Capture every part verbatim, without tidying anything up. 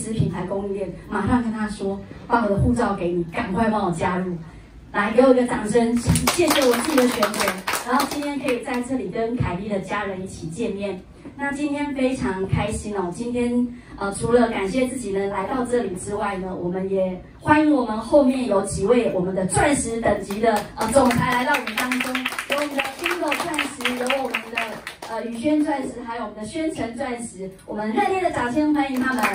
司品牌供应链，马上跟他说，把我的护照给你，赶快帮我加入。来，给我一个掌声，谢谢我自己的选择。然后今天可以在这里跟凯莉的家人一起见面，那今天非常开心哦。今天呃，除了感谢自己能来到这里之外呢，我们也欢迎我们后面有几位我们的钻石等级的呃总裁来到我们当中，有我们的 Bingo 钻石，有我们的呃宇轩钻石，还有我们的宣诚钻石，我们热烈的掌声欢迎他们。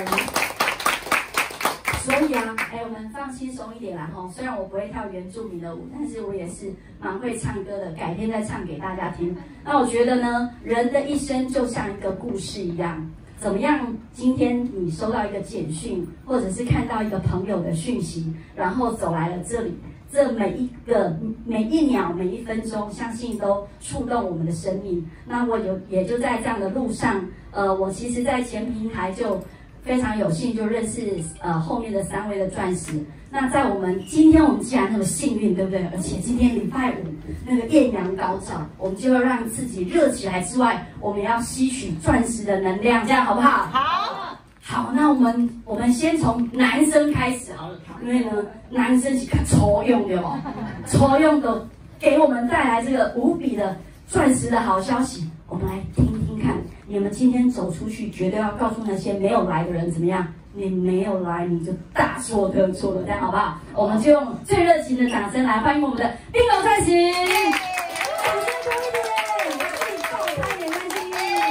所以啊，哎，我们放轻松一点啦吼。虽然我不会跳原住民的舞，但是我也是蛮会唱歌的，改天再唱给大家听。那我觉得呢，人的一生就像一个故事一样，怎么样？今天你收到一个简讯，或者是看到一个朋友的讯息，然后走来了这里，这每一个每一秒每一分钟，相信都触动我们的生命。那我有也就在这样的路上，呃，我其实在前平台就。非常有幸就认识呃后面的三位的钻石。那在我们今天我们既然那么幸运，对不对？而且今天礼拜五那个艳阳高照，我们就要让自己热起来之外，我们也要吸取钻石的能量，这样好不好？好。好，那我们我们先从男生开始好了，因为呢男生是看抽用的哦，抽用的给我们带来这个无比的钻石的好消息，我们来听听看。你们今天走出去，绝对要告诉那些没有来的人怎么样？你没有来，你就大错特错了，这样好不好？我们就用最热情的掌声来欢迎我们的Bingo钻石，掌声多一点，可以抱他一点关系。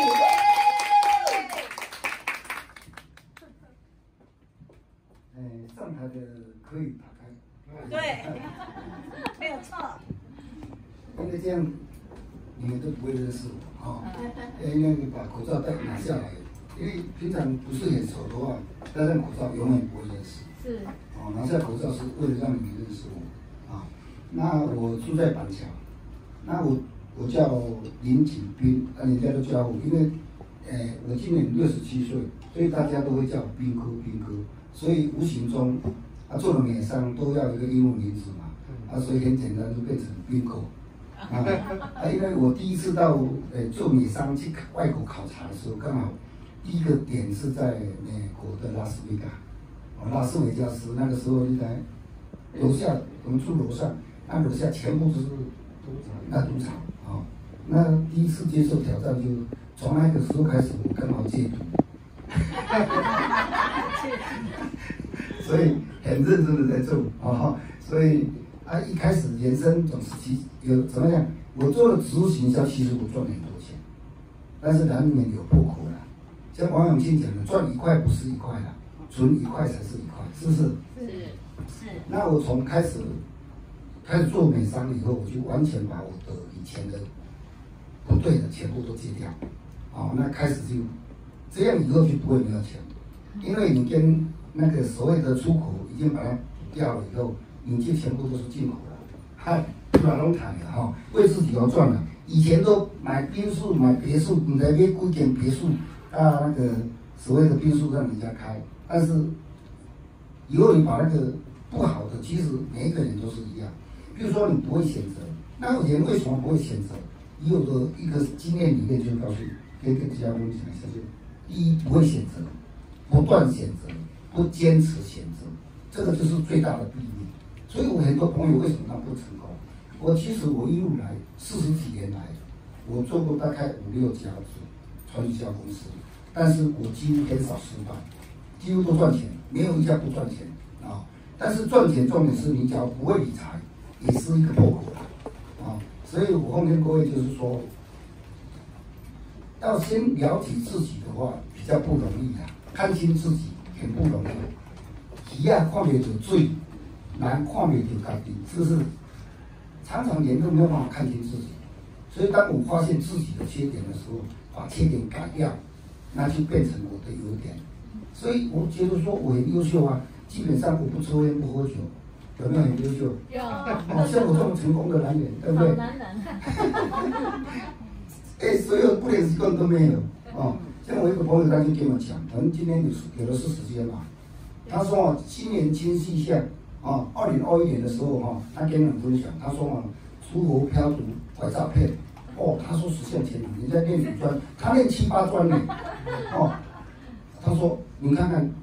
哎，上台的可以打开。 对，没有错。 因为这样你们都不会认识我。哦，因为你把口罩戴拿下来，因为平常不是很熟的话，戴上口罩永远不会认识。是。哦，拿下口罩是为了让你们认识我。啊，那我住在板桥，那我我叫林景斌，啊，人家都叫我，因为，呃，我今年六十七岁，所以大家都会叫我斌哥斌哥，所以无形中，啊，做了美商都要一个英文名字嘛，啊，所以很简单就变成斌哥。啊，啊，因为我第一次到呃做美商去外国考察的时候，刚好第一个点是在美国的拉斯维加，哦，拉斯维加斯那个时候一来楼下我们住楼上，那楼下全部都是那赌场啊，那第一次接受挑战就从那个时候开始，我刚好戒毒，所以很认真的在做啊，所以。啊，一开始人生总是其有怎么样？我做了植物行销，其实我赚很多钱，但是难免有破口了。像王永庆讲的，赚一块不是一块了，存一块才是一块，是不是？是是。那我从开始开始做美商以后，我就完全把我的以前的不对的全部都戒掉。哦，那开始就这样以后就不会没有钱，因为你跟那个所谓的出口已经把它补掉了以后。你就全部都是进口了，嗨，不然拢谈了哈，为自己而赚了。以前都买别墅、买别墅，你在买几间别墅啊，那个所谓的别墅让人家开，但是以后你把那个不好的，其实每一个人都是一样。比如说你不会选择，那人为什么不会选择？以我的一个经验里面就告诉你，跟跟大家分享一下，就第一不会选择，不断选择，不坚持选择，这个就是最大的弊病。所以我很多朋友为什么他不成功？我其实我一路来四十几年来，我做过大概五六家传销公司，但是我几乎很少失败，几乎都赚钱，没有一家不赚钱啊。但是赚钱重点是你只要不会理财，也是一个破口啊。所以我奉劝各位就是说，要先了解自己的话比较不容易啊，看清自己很不容易。鱼啊，看不到水。难看不到家己，是不是？常常人都没有办法看清自己，所以当我发现自己的缺点的时候，把缺点改掉，那就变成我的优点。所以我觉得说我很优秀啊，基本上我不抽烟不喝酒，有没有很优秀？有。哦，像我这么成功的男人，对不对？好男人。哎，所有不良习惯都没有哦。像我一个朋友，他就跟我讲，可能今天有有的是时间嘛，他说啊，新年新气象。啊，二零二一年的时候哈、啊，他跟我们分享，他说啊，出国漂毒、拐诈骗，哦，他说实现前途，人家念五专，他念七八专呢，哦，他说你看看，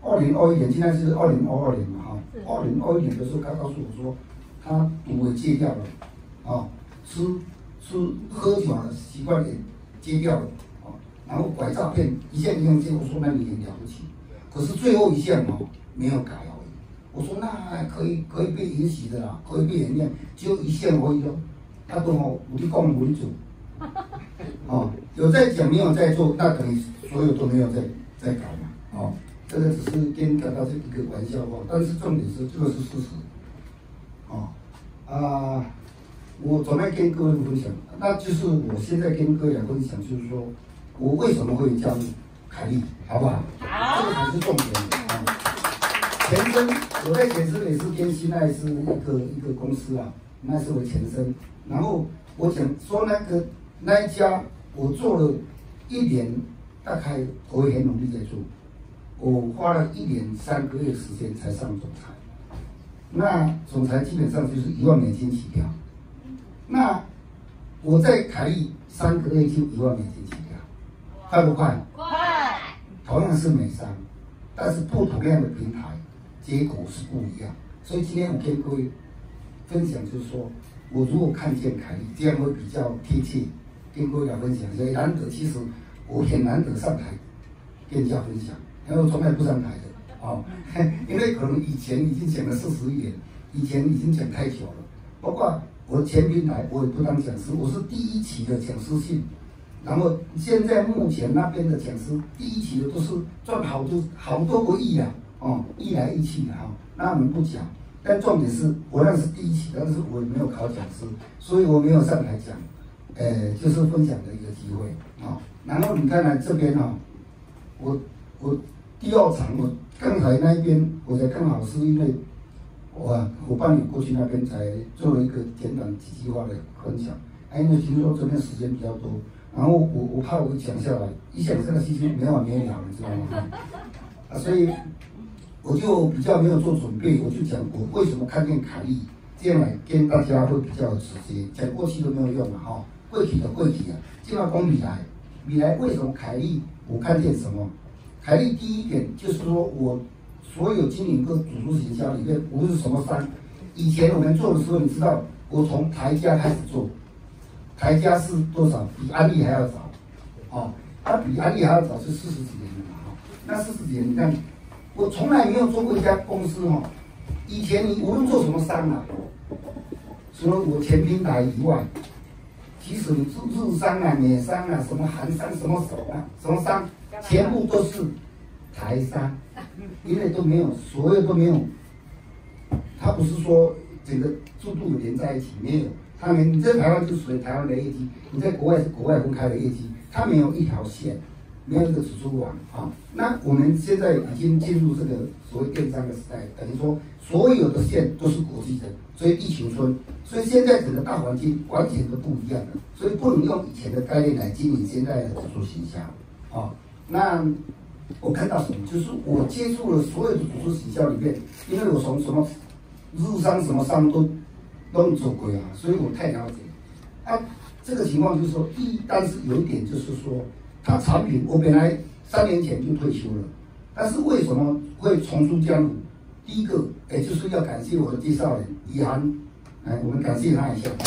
二零二一年，现在是二零二二年嘛哈，二零二一年的时候，他告诉我说，他赌也戒掉了，啊，吃吃喝酒的习惯也戒掉了，啊，然后拐诈骗一项一项戒，我说那你很了不起，可是最后一项哦没有改而已。我说那可以可以被允许的啦，可以被原谅，只有一项而已哦。他说哦，我就讲我就做，哦，有在讲没有在做，那等于所有都没有在在改嘛，哦，这个只是跟大家这一个玩笑话，但是重点是这个是事实，哦，啊，我准备跟各位分享，那就是我现在跟各位来分享，就是说我为什么会加入凯利，好不好？好，这个才是重点啊。前身我在前身也是跟新爱是一个一个公司啊，那是我前身。然后我想说那个那一家我做了一年，大概我会很努力在做，我花了一年三个月时间才上总裁。那总裁基本上就是一万美金起跳。那我在凯利三个月就一万美金起跳，快不快？快。同样是美商，但是不同样的平台。结果是不一样，所以今天我跟各位分享，就是说我如果看见凯利，这样会比较贴切，跟各位来分享。所以难得，其实我很难得上台跟人家分享，因为我从来不上台的，哦，因为可能以前已经讲了四十年，以前已经讲太久了，包括我前平台我也不当讲师，我是第一期的讲师信。然后现在目前那边的讲师，第一期的都是赚好多好多个亿啊。哦，一来一去的哈，那我们不讲，但重点是我那是第一期，但是我也没有考讲师，所以我没有上台讲，呃，就是分享的一个机会啊、哦。然后你看来这边哈、哦，我我第二场我刚才那一边，我才刚好是因为我伙伴有过去那边才做了一个简短几句话的分享，哎，因为听说这边时间比较多，然后我我怕我讲下来，一讲这个事情没完没了，你知道吗？啊，所以。我就比较没有做准备，我就讲我为什么看见凯利，这样来跟大家会比较直接，讲过去都没有用了哈，过去的过去啊，就要讲未来，未来为什么凯利我看见什么？凯利第一点就是说我所有经营个组织行销里面，无论是什么商，以前我们做的时候，你知道我从台家开始做，台家是多少？比安利还要早，哦，它比安利还要早是四十几年了嘛哈，那四十几年你看。我从来没有做过一家公司哈，以前你无论做什么商啊，除了我前平台以外，其实你做日商啊、美商啊、什么韩商、什么什么什么商，全部都是台商，因为都没有，所有都没有，它不是说整个速度连在一起，没有，他们你在台湾就属于台湾的业绩，你在国外是国外分开的业绩，它没有一条线。没有一个指数网啊，那我们现在已经进入这个所谓电商的时代，等于说所有的线都是国际的，所以地球村，所以现在整个大环境完全都不一样了，所以不能用以前的概念来经营现在的指数形象啊。那我看到什么，就是我接触了所有的指数形象里面，因为我从什么日商什么商都都走过啊，所以我太了解。啊，这个情况就是说，第一，但是有一点就是说。他产品，我本来三年前就退休了，但是为什么会重出江湖？第一个，也就是要感谢我的介绍人怡涵，来，我们感谢他一下啊。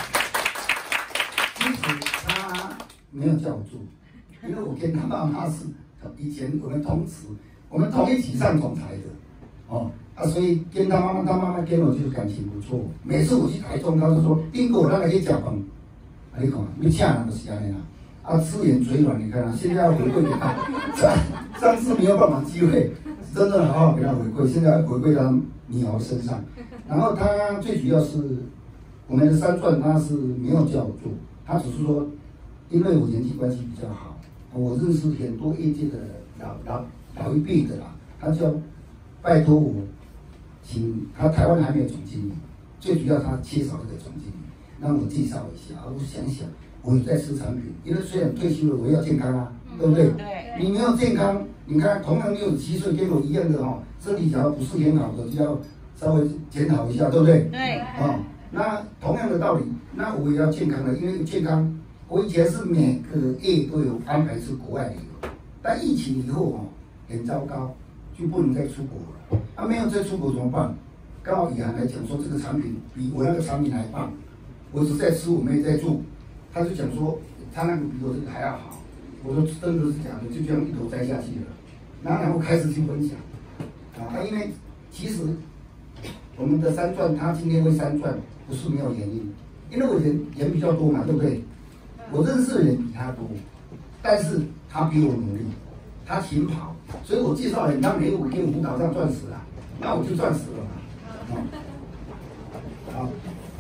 其实他没有叫我做，因为我跟他妈妈是以前我们同时，我们同一起上总裁的，哦，啊，所以跟他妈妈，他妈妈跟我就是感情不错。每次我去台中，他就说：“丁哥，我那个去讲饭，啊，你看，你请人就是安尼啦。”啊，吃点嘴软，你看啊，现在要回馈给他，上上次没有办法机会，真正好好给他回馈，现在要回馈到米豪身上。然后他最主要是我们的三钻，他是没有叫我做，他只是说，因为我人际关系比较好，我认识很多业界的老老老一辈的啦，他就拜托我，请他台湾还没有总经理，最主要他缺少一个总经理，让我介绍一下，我想想。我有在吃产品，因为虽然退休了，我要健康啊，对不对？对。你没有健康，你看同样六十七岁跟我一样的哦，身体假如不是很好的，就要稍微检讨一下，对不对？对。哦，那同样的道理，那我也要健康的，因为健康，我以前是每个月都有安排去国外旅游，但疫情以后哦，很糟糕， 就不能再出国了。他、啊、没有再出国怎么办？刚好以涵来讲说这个产品比我那个产品还棒，我只在吃，我没在做。他就讲说他那个比我这个还要好。我说真的是假的，就这样一头栽下去了。然后然后开始去分享啊，因为其实我们的三钻他今天会三钻不是没有原因，因为我人人比较多嘛，对不对？我认识的人比他多，但是他比我努力，他勤跑，所以我介绍人，他没有给我辅导上钻石啊，那我就钻石了嘛。好，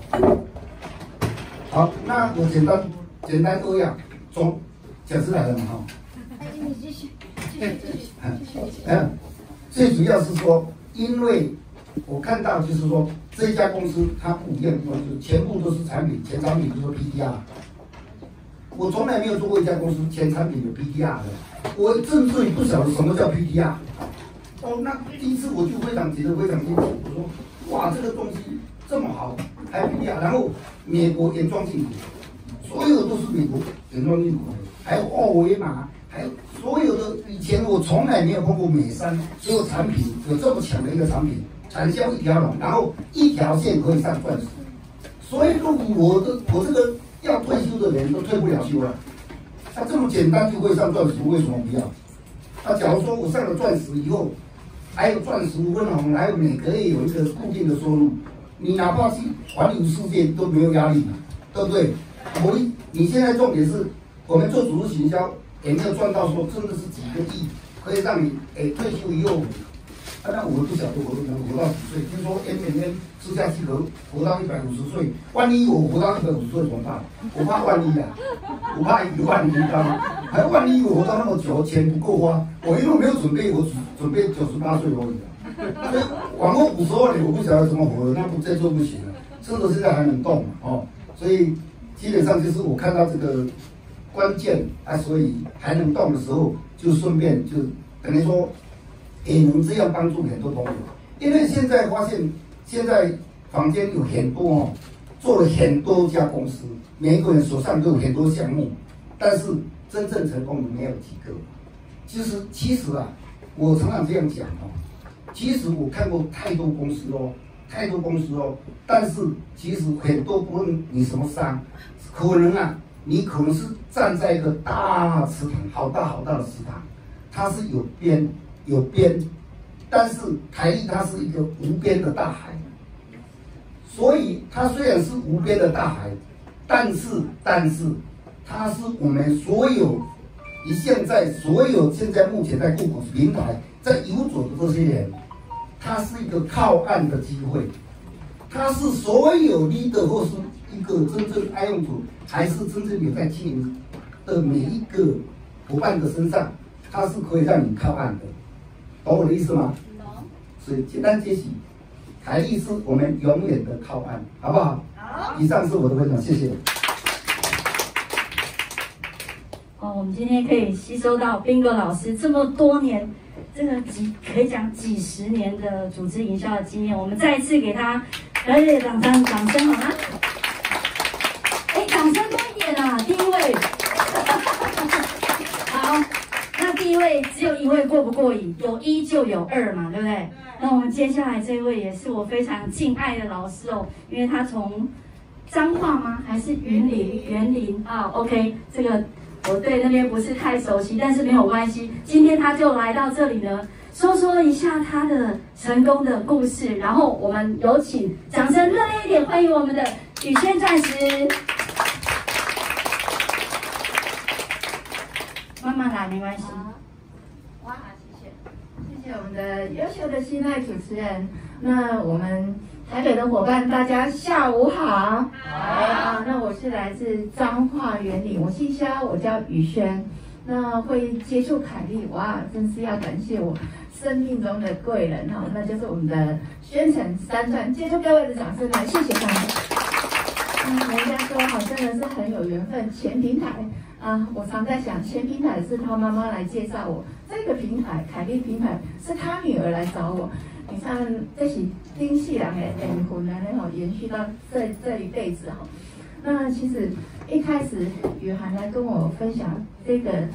好，那我简单简单多样，中讲出来了嘛哈。 哎，你继续，继续，继续， 嗯，最主要是说，因为我看到就是说这一家公司它不一样的地方，就是全部都是产品，前产品就是 P T R。我从来没有做过一家公司前产品有 P T R 的，我甚至于不晓得什么叫 P T R。哦，那第一次我就非常觉得非常惊喜，我说哇，这个东西这么好，还有 P T R， 然后美国原装进口，所有都是美国原装进口的，还有二维码，还有所有的以前我从来没有碰过美商所有产品有这么强的一个产品，产销一条龙，然后一条线可以上钻石，所以如果我的我这个。要退休的人都退不了休了，他这么简单就会上钻石，为什么不要？那假如说我上了钻石以后，还有钻石分红，还有每个月有一个固定的收入，你哪怕去环游世界都没有压力嘛，对不对？我你现在重点是我们做组织行销，也没有赚到说真的是几个亿，可以让你诶退休以后。啊、那我不晓得我能活到几岁？听说 M M N 吃下去可活到一百五十岁，万一我活到一百五十岁怎么办？我怕万一啊，我怕一万一到，还万一我活到那么久，钱不够花，我因为没有准备，我只准备九十八岁而已啊。所以往后五十二年我不晓得怎么活了，那不再做不行了。甚至现在还能动嘛，哦，所以基本上就是我看到这个关键啊，所以还能动的时候，就顺便就等于说。也能这样帮助很多朋友，因为现在发现，现在坊间有很多哦，做了很多家公司，每一个人手上都有很多项目，但是真正成功的没有几个。其实，其实啊，我常常这样讲哦，其实我看过太多公司哦，太多公司哦，但是其实很多不论你什么商，可能啊，你可能是站在一个大池塘，好大好大的池塘，它是有边。有边，但是台历它是一个无边的大海，所以它虽然是无边的大海，但是但是它是我们所有以现在所有现在目前在购股平台在游走的这些人，它是一个靠岸的机会，它是所有 leader 或是一个真正爱用者，还是真正有在经营的每一个伙伴的身上，它是可以让你靠岸的。懂我的意思吗？懂。所以简单接喜，台历是我们永远的靠岸，好不好？好。以上是我的分享，谢谢。 哦，我们今天可以吸收到彬哥老师这么多年，这个几可以讲几十年的组织营销的经验，我们再一次给他热烈的掌声，掌声好吗？哎，掌声多一点啊！第一位，好。第一位只有一位过不过瘾，有一就有二嘛，对不对？那我们接下来这位也是我非常敬爱的老师哦，因为他从彰化吗？还是云林？园林啊 ，OK， 这个我对那边不是太熟悉，但是没有关系。今天他就来到这里呢，说说一下他的成功的故事，然后我们有请掌声热烈一点，欢迎我们的宇轩钻石。慢慢来，没关系。 哇，谢谢，谢谢我们的优秀的新赖主持人。那我们台北的伙伴，大家下午好。好。啊，那我是来自彰化园林，我姓肖，我叫宇轩。那会接触凯莉，哇，真是要感谢我生命中的贵人哈，那就是我们的宣城三钻，接受各位的掌声来，谢谢他们。嗯，人家说好，真的是很有缘分，前平台。啊，我常在想，前平台是他妈妈来介绍我，这个平台凯莉平台是他女儿来找我。你看，这是丁细人的灵魂啊，然后延续到这这一辈子哈。那其实一开始雨涵来跟我分享这个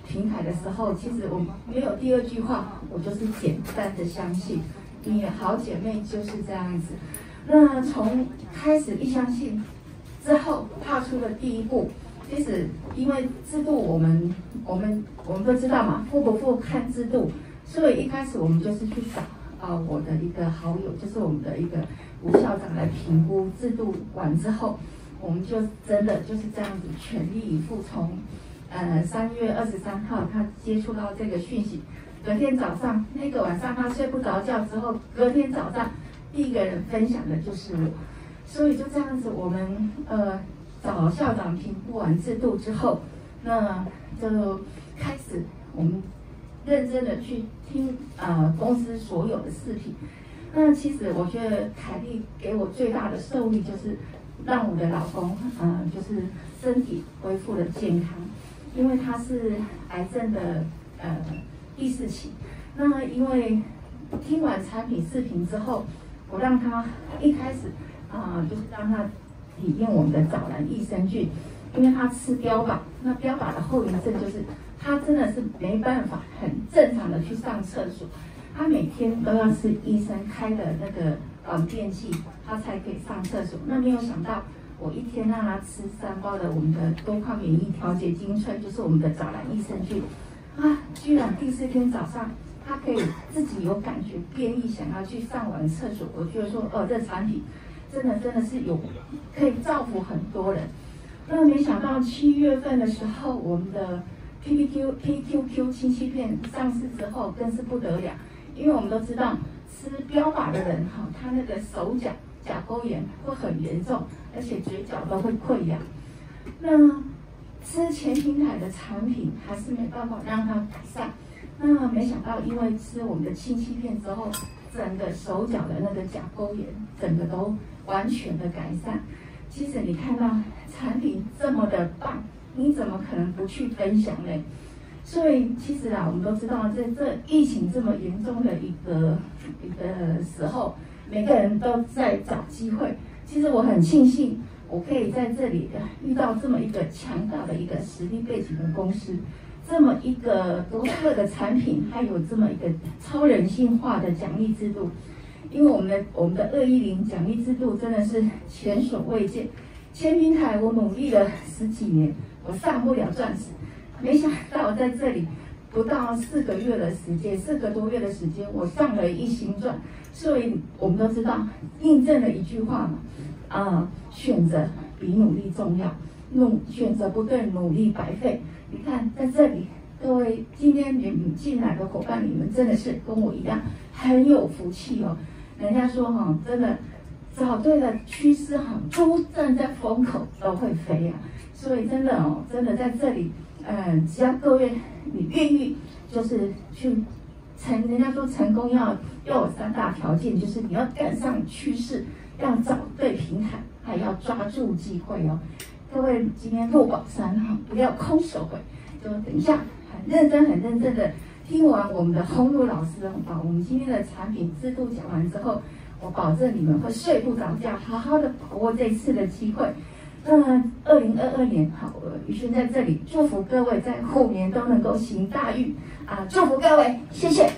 平台的时候，其实我没有第二句话，我就是简单的相信，你好姐妹就是这样子。那从开始一相信之后，踏出了第一步，其实因为制度我们我们我们都知道嘛，付不付看制度，所以一开始我们就是去找啊、呃、我的一个好友，就是我们的一个吴校长来评估制度完之后，我们就真的就是这样子全力以赴从。呃，三月二十三号，他接触到这个讯息，隔天早上那个晚上他睡不着觉之后，隔天早上第一个人分享的就是我，所以就这样子，我们呃找校长评估完制度之后，那就开始我们认真的去听呃公司所有的视频。那其实我觉得凯莉给我最大的受益就是让我的老公呃就是身体恢复了健康。因为他是癌症的呃第四期，那因为听完产品视频之后，我让他一开始啊、呃、就是让他体验我们的早兰益生菌，因为他吃标靶，那标靶的后遗症就是他真的是没办法很正常的去上厕所，他每天都要吃医生开的那个软便剂，他才可以上厕所。那没有想到。我一天让他吃三包的我们的多抗免疫调节精粹，就是我们的早兰益生菌，啊，居然第四天早上他可以自己有感觉变异，想要去上完厕所。我觉得说，哦，这产品真的真的是有可以造福很多人。那没想到七月份的时候，我们的 P P Q P Q Q 清晰片上市之后，更是不得了，因为我们都知道吃标靶的人哈，他那个手脚甲沟炎会很严重。而且嘴角都会溃疡，那吃前平台的产品还是没办法让它改善。那没想到，因为吃我们的清晰片之后，整个手脚的那个甲沟炎，整个都完全的改善。其实你看到产品这么的棒，你怎么可能不去分享呢？所以其实啊，我们都知道，在这疫情这么严重的一个一个时候，每个人都在找机会。其实我很庆幸，我可以在这里遇到这么一个强大的一个实力背景的公司，这么一个独特的产品，还有这么一个超人性化的奖励制度。因为我们的我们的二一零奖励制度真的是前所未见。前平台我努力了十几年，我上不了钻石，没想到在这里不到四个月的时间，四个多月的时间，我上了一星钻。所以我们都知道，印证了一句话嘛。啊、呃，选择比努力重要，努选择不对，努力白费。你看，在这里，各位今天你们进来的伙伴，你们真的是跟我一样很有福气哦。人家说哈、哦，真的找对了趋势哈，猪站在风口都会飞啊。所以真的哦，真的在这里，嗯、呃，只要各位你愿意，就是去成，人家说成功要要有三大条件，就是你要赶上趋势。要找对平台，还要抓住机会哦。各位今天入宝山哈，不要空手回，就等一下很认真、很认真的听完我们的洪儒老师把我们今天的产品制度讲完之后，我保证你们会睡不着觉，好好的把握这次的机会。那二零二二年，好，宇轩在这里祝福各位在虎年都能够行大运啊！祝福各位，谢谢。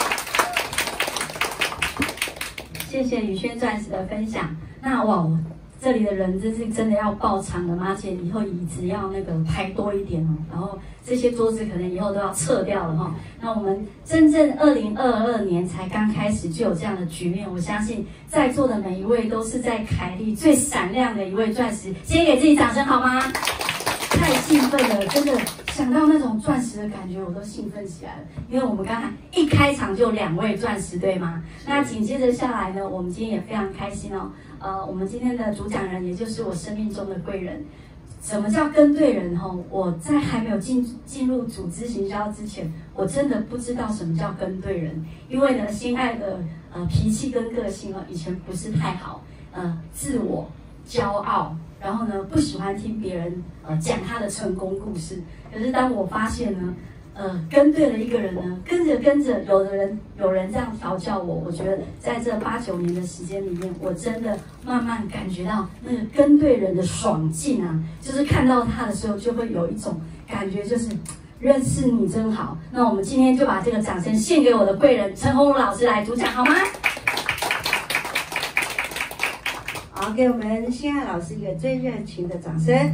谢谢宇轩钻石的分享。那哇，这里的人真是真的要爆场了吗？而且以后椅子要那个排多一点哦，然后这些桌子可能以后都要撤掉了哈、哦。那我们真正二零二二年才刚开始就有这样的局面，我相信在座的每一位都是在凯莉最闪亮的一位钻石，先给自己掌声好吗？太兴奋了，真的想到那种钻石的感觉，我都兴奋起来了。因为我们刚才一开场就两位钻石，对吗？那紧接着下来呢，我们今天也非常开心哦。呃，我们今天的主讲人，也就是我生命中的贵人。什么叫跟对人？哈，我在还没有进进入组织行销之前，我真的不知道什么叫跟对人。因为呢，心爱的呃脾气跟个性哦，以前不是太好，呃，自我、骄傲。然后呢，不喜欢听别人呃讲他的成功故事。可是当我发现呢，呃，跟对了一个人呢，跟着跟着，有的人有人这样调教我，我觉得在这八九年的时间里面，我真的慢慢感觉到那个跟对人的爽劲啊，就是看到他的时候，就会有一种感觉，就是认识你真好。那我们今天就把这个掌声献给我的贵人陈鸿儒老师来主讲，好吗？ 好，给我们心爱老师一个最热情的掌声。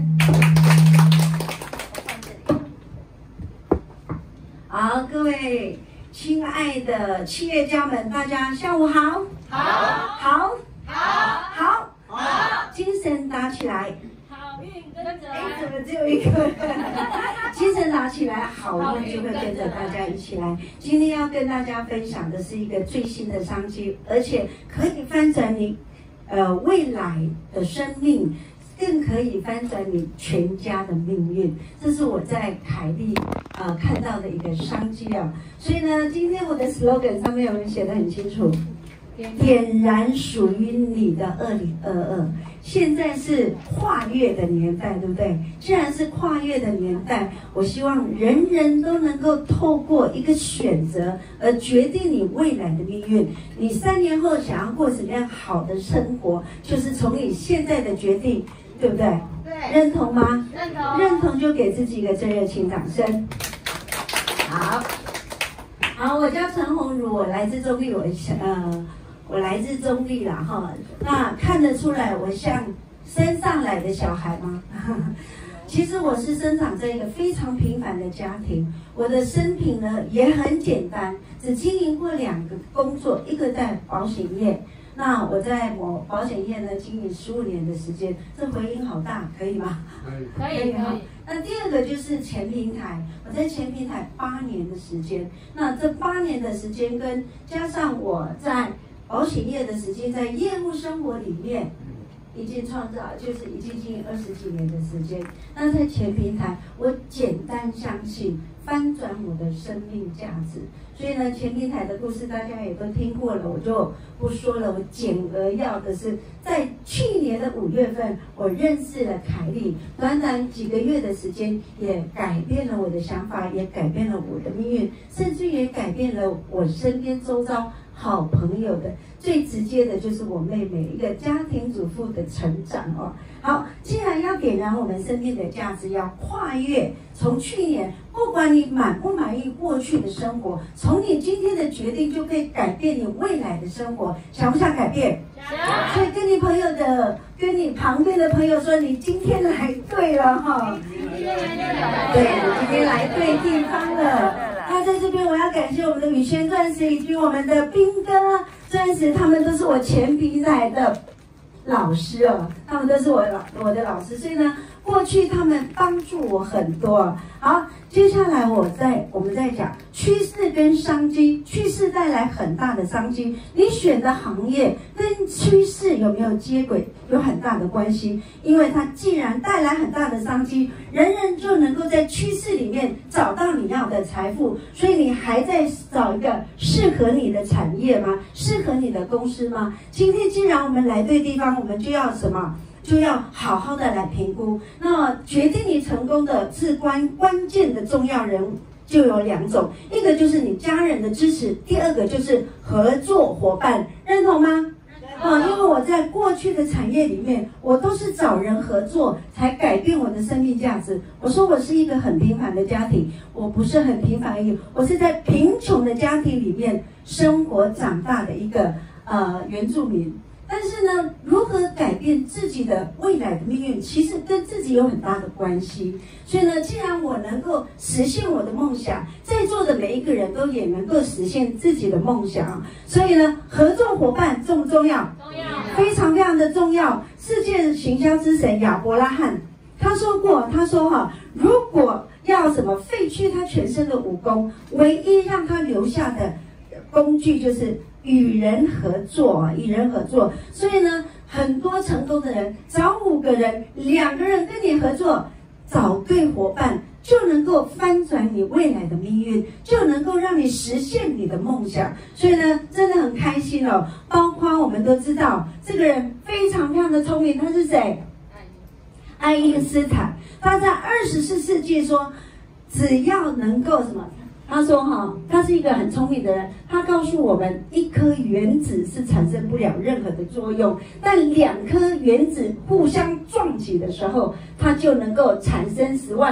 好，各位亲爱的企业家们，大家下午好。好，好，好，好，好，精神打起来。 好运跟着哎，怎么只有一个？精神打起来，好运就会跟着大家一起来。今天要跟大家分享的是一个最新的商机，而且可以翻转你呃未来的生命，更可以翻转你全家的命运。这是我在凯利呃看到的一个商机啊。所以呢，今天我的 slogan 上面有人写得很清楚。点燃属于你的二零二二。现在是跨越的年代，对不对？既然是跨越的年代，我希望人人都能够透过一个选择而决定你未来的命运。你三年后想要过什么样好的生活，就是从你现在的决定，对不对？ 对， 认同吗？ 认同。 认同就给自己一个最热情掌声。好，好，我叫陈鸿儒，我来自中立，我呃。我来自中立啦，哈，那看得出来我像山上来的小孩吗？其实我是生长在一个非常平凡的家庭，我的生平呢也很简单，只经营过两个工作，一个在保险业，那我在某保险业呢经营十五年的时间，这回音好大，可以吗？ 可以，可以，可以。 那第二个就是前平台，我在前平台八年的时间，那这八年的时间跟加上我在保险业的时间，在业务生活里面已经创造，就是已经经营二十几年的时间。那在前平台，我简单相信翻转我的生命价值。所以呢，前平台的故事大家也都听过了，我就不说了。我简而要的是，在去年的五月份，我认识了凯利，短短几个月的时间，也改变了我的想法，也改变了我的命运，甚至也改变了我身边周遭好朋友的。最直接的就是我妹妹一个家庭主妇的成长哦。好，既然要点燃我们生命的价值，要跨越，从去年不管你满不满意过去的生活，从你今天的决定就可以改变你未来的生活，想不想改变？想。所以跟你朋友的，跟你旁边的朋友说，你今天来对了哈。今天来对了。对，你今天来对地方了。那在这边我要感谢我们的宇轩钻石以及我们的兵哥钻石，他们都是我前平台的老师哦，他们都是我老我的老师，所以呢，过去他们帮助我很多。好，接下来我在我们在讲趋势跟商机，趋势带来很大的商机，你选的行业跟趋势有没有接轨，有很大的关系。因为它既然带来很大的商机，人人就能够在趋势里面找到你要的财富，所以你还在找一个适合你的产业吗？适合你的公司吗？今天既然我们来对地方，我们就要什么？就要好好的来评估。那决定你成功的至关关键的重要人物就有两种，一个就是你家人的支持，第二个就是合作伙伴，认同吗？啊，因为我在过去的产业里面，我都是找人合作才改变我的生命价值。我说我是一个很平凡的家庭，我不是很平凡而已，我是在贫穷的家庭里面生活长大的一个呃原住民。但是呢，如何改变自己的未来的命运，其实跟自己有很大的关系。所以呢，既然我能够实现我的梦想，在座的每一个人都也能够实现自己的梦想。所以呢，合作伙伴重不重要？重要，非常非常的重要。世界行销之神亚伯拉罕他说过，他说哈，如果要什么废去他全身的武功，唯一让他留下的工具就是与人合作，与人合作。所以呢，很多成功的人找五个人，两个人跟你合作，找对伙伴，就能够翻转你未来的命运，就能够让你实现你的梦想。所以呢，真的很开心哦。包括我们都知道，这个人非常非常的聪明，他是谁？爱因斯坦。他在二十四世纪说，只要能够什么？他说哈，他是一个很聪明的人。他告诉我们，一颗原子是产生不了任何的作用，但两颗原子互相撞击的时候，它就能够产生十万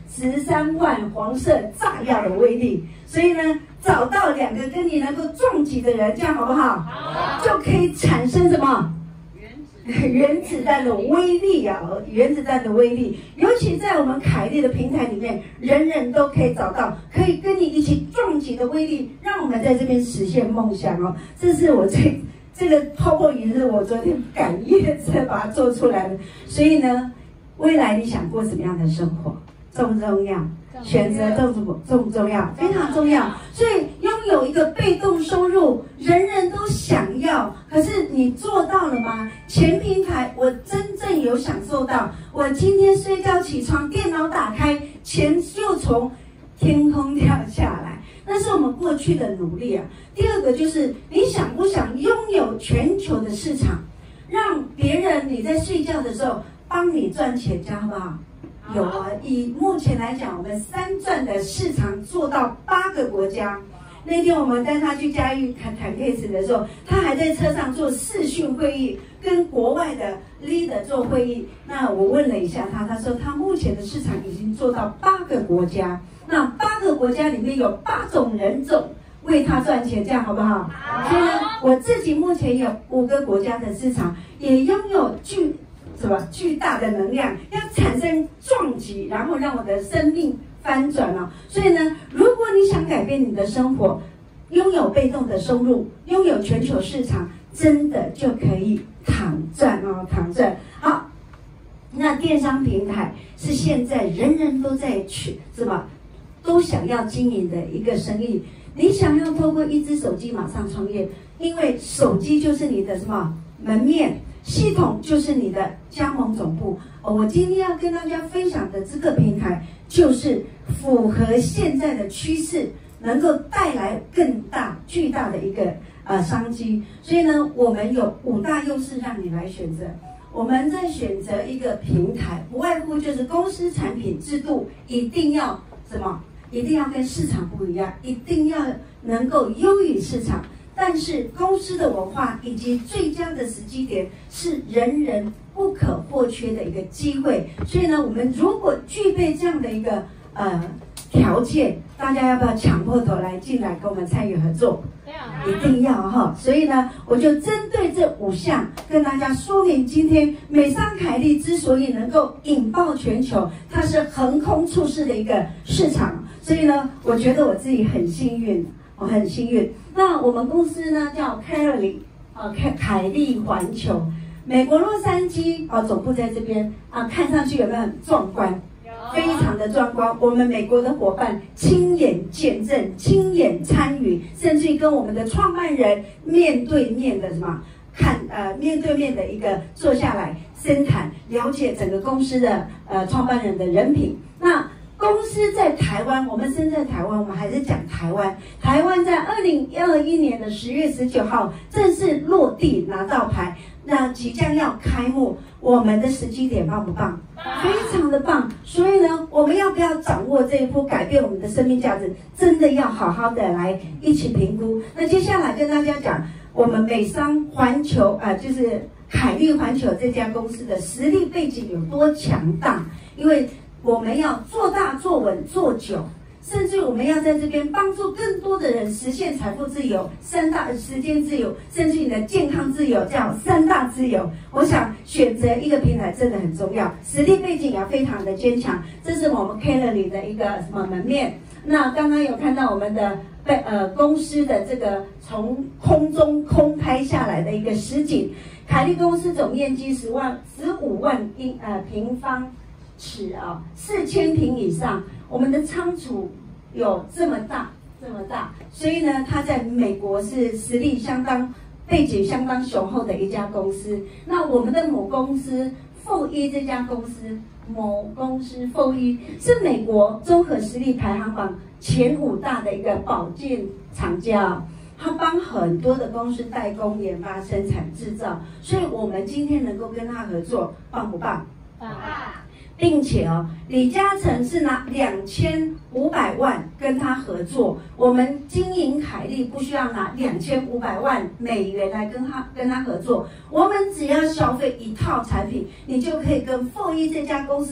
十三万黄色炸药的威力。所以呢，找到两个跟你能够撞击的人，这样好不好？好，就可以产生什么？原子弹的威力啊，原子弹的威力，尤其在我们凯利的平台里面，人人都可以找到可以跟你一起撞击的威力，让我们在这边实现梦想哦。这是我最这个透过一日，我昨天赶夜才把它做出来的。所以呢，未来你想过什么样的生活，重不重要？选择重不重不重要？非常重要。所以拥有一个被动收入，人人都想要，可是你做到了吗？前平台我真正有享受到，我今天睡觉起床，电脑打开，钱就从天空掉下来，那是我们过去的努力啊。第二个就是你想不想拥有全球的市场，让别人你在睡觉的时候帮你赚钱，这样好不好？有啊，以目前来讲，我们三钻的市场做到八个国家。那天我们带他去嘉义谈谈 case 的时候，他还在车上做视讯会议，跟国外的 leader 做会议。那我问了一下他，他说他目前的市场已经做到八个国家，那八个国家里面有八种人种为他赚钱，这样好不好？所以呢，我自己目前有五个国家的市场，也拥有巨什么巨大的能量，要产生撞击，然后让我的生命翻转了。所以呢，如果你想改变你的生活，拥有被动的收入，拥有全球市场，真的就可以躺赚哦，躺赚。好，那电商平台是现在人人都在去是吧？都想要经营的一个生意。你想要透过一只手机马上创业，因为手机就是你的什么门面。系统就是你的加盟总部哦。我今天要跟大家分享的这个平台，就是符合现在的趋势，能够带来更大、巨大的一个呃商机。所以呢，我们有五大优势让你来选择。我们在选择一个平台，不外乎就是公司产品制度一定要什么？一定要跟市场不一样，一定要能够优于市场。但是公司的文化以及最佳的时机点是人人不可或缺的一个机会，所以呢，我们如果具备这样的一个呃条件，大家要不要抢破头来进来跟我们参与合作？一定要哈！所以呢，我就针对这五项跟大家说明，今天美商凯利之所以能够引爆全球，它是横空出世的一个市场，所以呢，我觉得我自己很幸运。我很幸运。那我们公司呢叫凯利，啊凯凯利环球，美国洛杉矶啊总部在这边啊，看上去有没有很壮观？非常的壮观。我们美国的伙伴亲眼见证、亲眼参与，甚至于跟我们的创办人面对面的什么看呃面对面的一个坐下来深谈，了解整个公司的呃创办人的人品。那公司在台湾，我们身在台湾，我们还是讲台湾。台湾在二零二一年的十月十九号正式落地拿到牌，那即将要开幕，我们的时机点棒不棒？非常的棒。所以呢，我们要不要掌握这一波改变我们的生命价值？真的要好好的来一起评估。那接下来跟大家讲，我们美商环球啊、呃，就是凯利环球这家公司的实力背景有多强大？因为我们要做大、做稳、做久，甚至我们要在这边帮助更多的人实现财富自由、三大时间自由，甚至你的健康自由，叫三大自由。我想选择一个平台真的很重要，实力背景也要非常的坚强。这是我们 Kelly 的一个什么门面？那刚刚有看到我们的被呃公司的这个从空中空拍下来的一个实景，凯利公司总面积十万十五万英呃平方尺啊，四千平以上，我们的仓储有这么大这么大，所以呢，它在美国是实力相当、背景相当雄厚的一家公司。那我们的母公司富一这家公司，母公司富一是美国综合实力排行榜前五大的一个保健厂家。他帮很多的公司代工、研发、生产、制造，所以我们今天能够跟他合作，棒不棒？棒！并且哦，李嘉诚是拿两千五百万跟他合作，我们经营凯利不需要拿两千五百万美元来跟他跟他合作，我们只要消费一套产品，你就可以跟富一这家公司发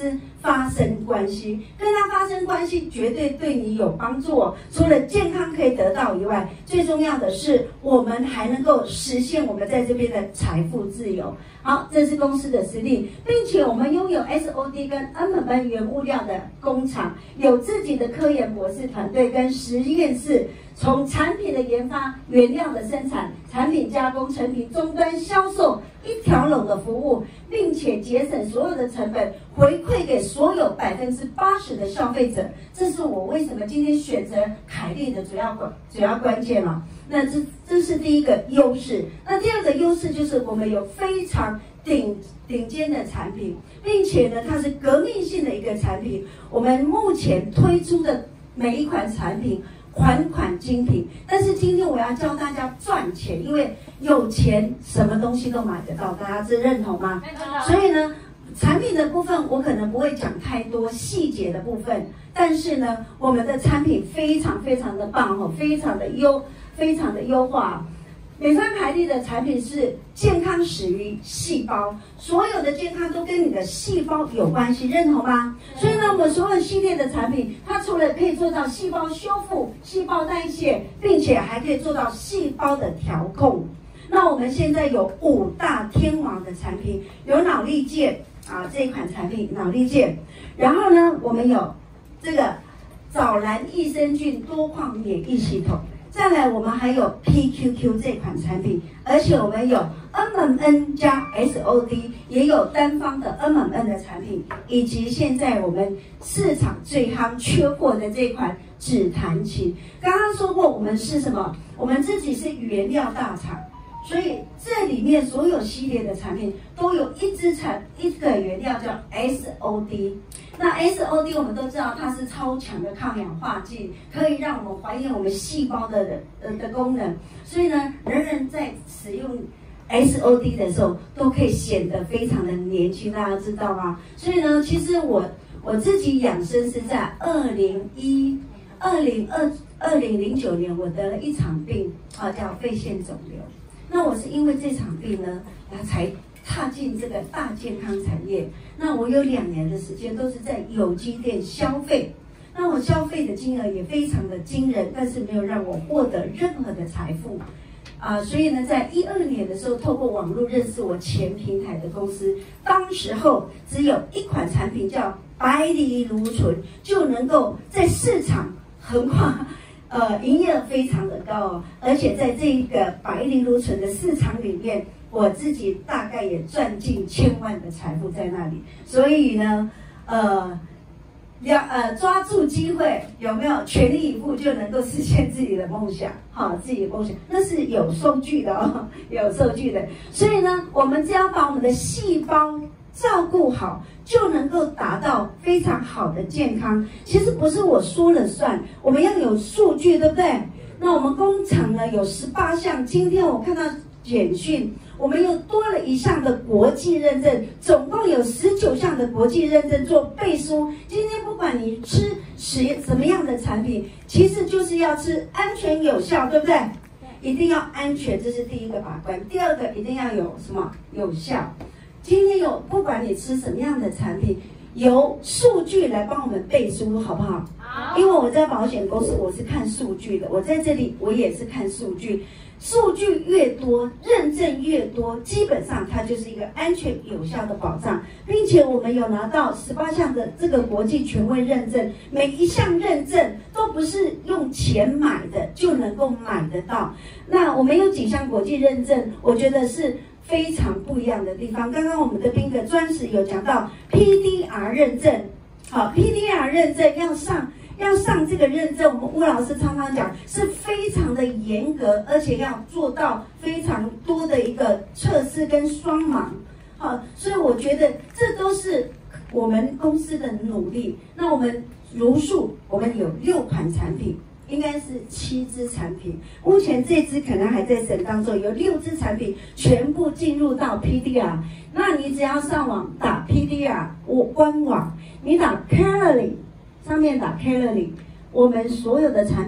发生关系，跟他发生关系绝对对你有帮助哦。除了健康可以得到以外，最重要的是我们还能够实现我们在这边的财富自由。好，这是公司的实力，并且我们拥有 S O D 跟 M M N 原物料的工厂，有自己的科研博士团队跟实验室，从产品的研发、原料的生产、产品加工、成品终端销售一条龙的服务，并且节省所有的成本，回馈给所有百分之八十的消费者。这是我为什么今天选择凯利的主要关主要关键了。那这这是第一个优势。那第二个优势就是我们有非常顶顶尖的产品，并且呢，它是革命性的一个产品。我们目前推出的每一款产品，款款精品。但是今天我要教大家赚钱，因为有钱什么东西都买得到，大家是认同吗？所以呢，产品的部分我可能不会讲太多细节的部分，但是呢，我们的产品非常非常的棒哦，非常的优，非常的优化。美川凯利的产品是健康始于细胞，所有的健康都跟你的细胞有关系，认同吗？所以呢，我们所有系列的产品，它除了可以做到细胞修复、细胞代谢，并且还可以做到细胞的调控。那我们现在有五大天王的产品，有脑力健啊这一款产品，脑力健，然后呢，我们有这个藻蓝益生菌多矿免疫系统。再来，我们还有 P Q Q 这款产品，而且我们有 M M N 加 S O D， 也有单方的 M M N 的产品，以及现在我们市场最夯缺货的这款指弹琴。刚刚说过，我们是什么？我们自己是原料大厂，所以这里面所有系列的产品都有一支产一个原料叫 S O D。那 S O D 我们都知道它是超强的抗氧化剂，可以让我们还原我们细胞的的的功能。所以呢，人人在使用 S O D 的时候都可以显得非常的年轻，大家知道吗？所以呢，其实我我自己养生是在二零一二零二二零零九年，我得了一场病啊，叫肺腺肿瘤。那我是因为这场病呢，然后才踏进这个大健康产业。那我有两年的时间都是在有机店消费，那我消费的金额也非常的惊人，但是没有让我获得任何的财富，啊、呃，所以呢，在一二年的时候，透过网络认识我前平台的公司，当时候只有一款产品叫白藜芦醇，就能够在市场横跨。呃，营业额非常的高哦，而且在这个白藜芦醇的市场里面，我自己大概也赚进千万的财富在那里。所以呢，呃，要呃抓住机会，有没有全力以赴就能够实现自己的梦想？好，自己的梦想那是有数据的哦，有数据的。所以呢，我们只要把我们的细胞照顾好，就能够达到非常好的健康。其实不是我说了算，我们要有数据，对不对？那我们工厂呢有十八项，今天我看到简讯，我们又多了一项的国际认证，总共有十九项的国际认证做背书。今天不管你吃使什么样的产品，其实就是要吃安全有效，对不对？一定要安全，这是第一个把关。第二个一定要有什么有效。今天有，不管你吃什么样的产品，由数据来帮我们背书，好不好？好。因为我在保险公司，我是看数据的，我在这里我也是看数据。数据越多，认证越多，基本上它就是一个安全有效的保障，并且我们有拿到十八项的这个国际权威认证，每一项认证都不是用钱买的就能够买得到。那我们有几项国际认证，我觉得是非常不一样的地方。刚刚我们的宾格专时有讲到 P D R 认证，好 ，P D R 认证要上要上这个认证，我们吴老师常常讲是非常的严格，而且要做到非常多的一个测试跟双盲，好，所以我觉得这都是我们公司的努力。那我们如数，我们有六款产品。应该是七支产品，目前这支可能还在审当中，有六支产品全部进入到 P D R。那你只要上网打 P D R， 我官网，你打 Calorie， 上面打 Calorie， 我们所有的产品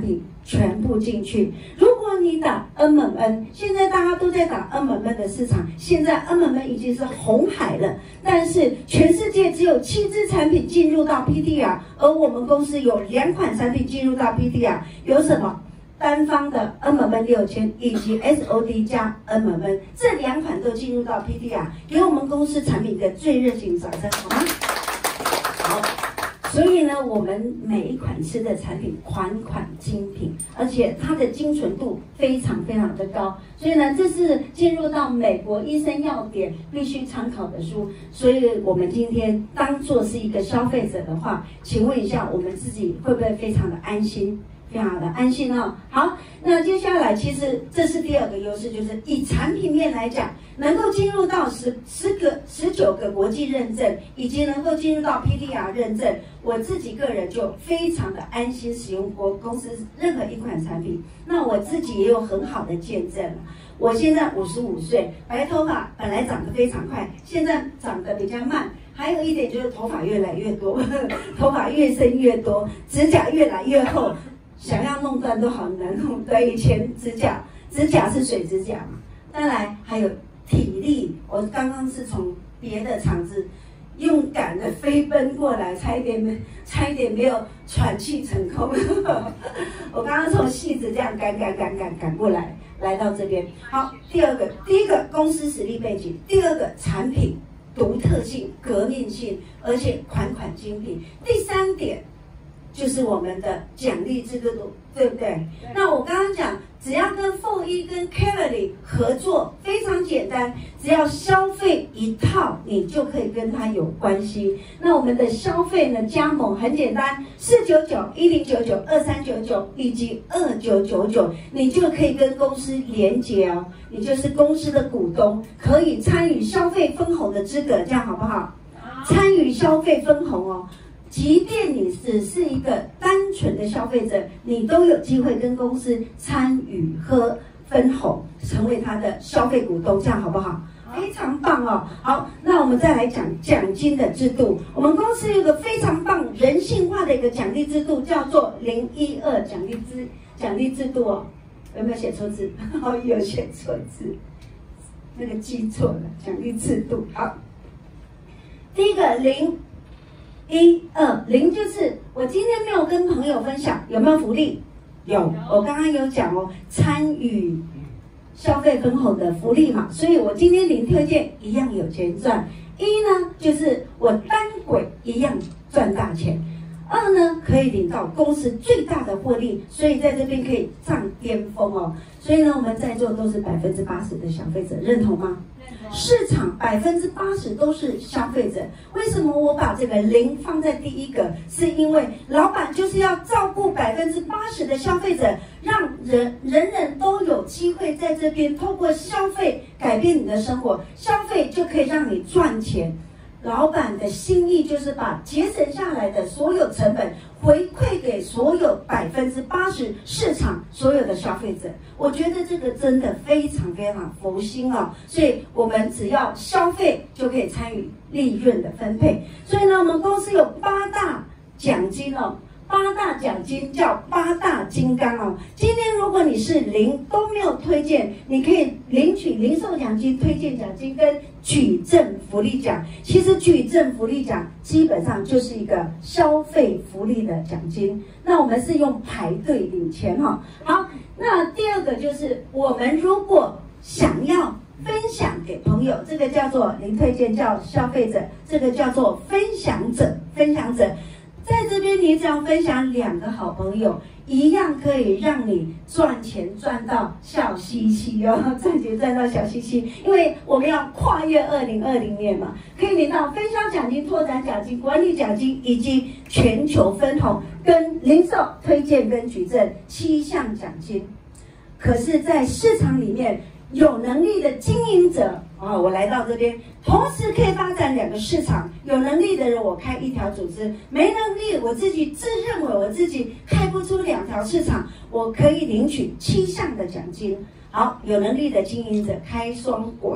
全部进去。如果你打 N M N， 现在大家都在打 N M N 的市场，现在 N M N 已经是红海了，但是全世界只有七支产品进入到 P T R， 而我们公司有两款产品进入到 P T R， 有什么？单方的 N M N 六千以及 S O D 加 N M N 这两款都进入到 P T R， 给我们公司产品的最热情掌声，好吗？好。所以呢，我们每一款吃的产品款款精品，而且它的精纯度非常非常的高。所以呢，这是进入到美国医生要点必须参考的书。所以我们今天当做是一个消费者的话，请问一下，我们自己会不会非常的安心？非常的安心哦。好，那接下来其实这是第二个优势，就是以产品面来讲，能够进入到十十个、十九个国际认证，以及能够进入到 P T R 认证，我自己个人就非常的安心使用国公司任何一款产品。那我自己也有很好的见证。我现在五十五岁，白头发本来长得非常快，现在长得比较慢。还有一点就是头发越来越多，头发越生越多，指甲越来越厚。想要弄断都好难弄，对，以前指甲指甲是水指甲嘛，当然还有体力，我刚刚是从别的厂子用赶的飞奔过来，差一点没差一点没有喘气成功。我刚刚从戏子这样赶赶赶赶赶过来，来到这边。好，第二个，第一个公司实力背景，第二个产品独特性、革命性，而且款款精品。第三点。就是我们的奖励制度，对不对？那我刚刚讲，只要跟负一跟 Calorie 合作，非常简单，只要消费一套，你就可以跟他有关系。那我们的消费呢，加盟很简单，四九九、一零九九、二三九九以及二九九九，你就可以跟公司连结哦，你就是公司的股东，可以参与消费分红的资格，这样好不好？参与消费分红哦。即便你只是一个单纯的消费者，你都有机会跟公司参与喝分红，成为他的消费股东，这样好不好？非常棒哦。好，那我们再来讲奖金的制度。我们公司有一个非常棒、人性化的一个奖励制度，叫做零一二奖励制奖励制度哦。有没有写错字？哦，有写错字，那个记错了。奖励制度，好，第一个零。一二零就是我今天没有跟朋友分享，有没有福利？有，我刚刚有讲哦，参与消费分红的福利嘛，所以我今天零推荐一样有钱赚。一呢就是我单轨一样赚大钱，二呢可以领到公司最大的获利，所以在这边可以上巅峰哦。所以呢，我们在座都是百分之八十的消费者，认同吗？市场百分之八十都是消费者，为什么我把这个零放在第一个？是因为老板就是要照顾百分之八十的消费者，让人人人都有机会在这边透过消费改变你的生活，消费就可以让你赚钱。老板的心意就是把节省下来的所有成本回馈给所有百分之八十市场所有的消费者。我觉得这个真的非常非常佛心哦，所以我们只要消费就可以参与利润的分配。所以呢，我们公司有八大奖金哦。八大奖金叫八大金刚哦。今天如果你是零都没有推荐，你可以领取零售奖金、推荐奖金跟举证福利奖。其实举证福利奖基本上就是一个消费福利的奖金。那我们是用排队领钱哈、哦。好，那第二个就是我们如果想要分享给朋友，这个叫做零推荐，叫消费者，这个叫做分享者，分享者。在这边，你只要分享两个好朋友，一样可以让你赚钱赚到笑嘻嘻哦，赚钱赚到笑嘻嘻。因为我们要跨越二零二零年嘛，可以领到分享奖金、拓展奖金、管理奖金以及全球分红跟零售推荐跟举证七项奖金。可是，在市场里面，有能力的经营者啊、哦，我来到这边，同时可以发展两个市场。有能力的人，我开一条组织；没能力，我自己自认为我自己开不出两条市场，我可以领取七项的奖金。好，有能力的经营者开双轨，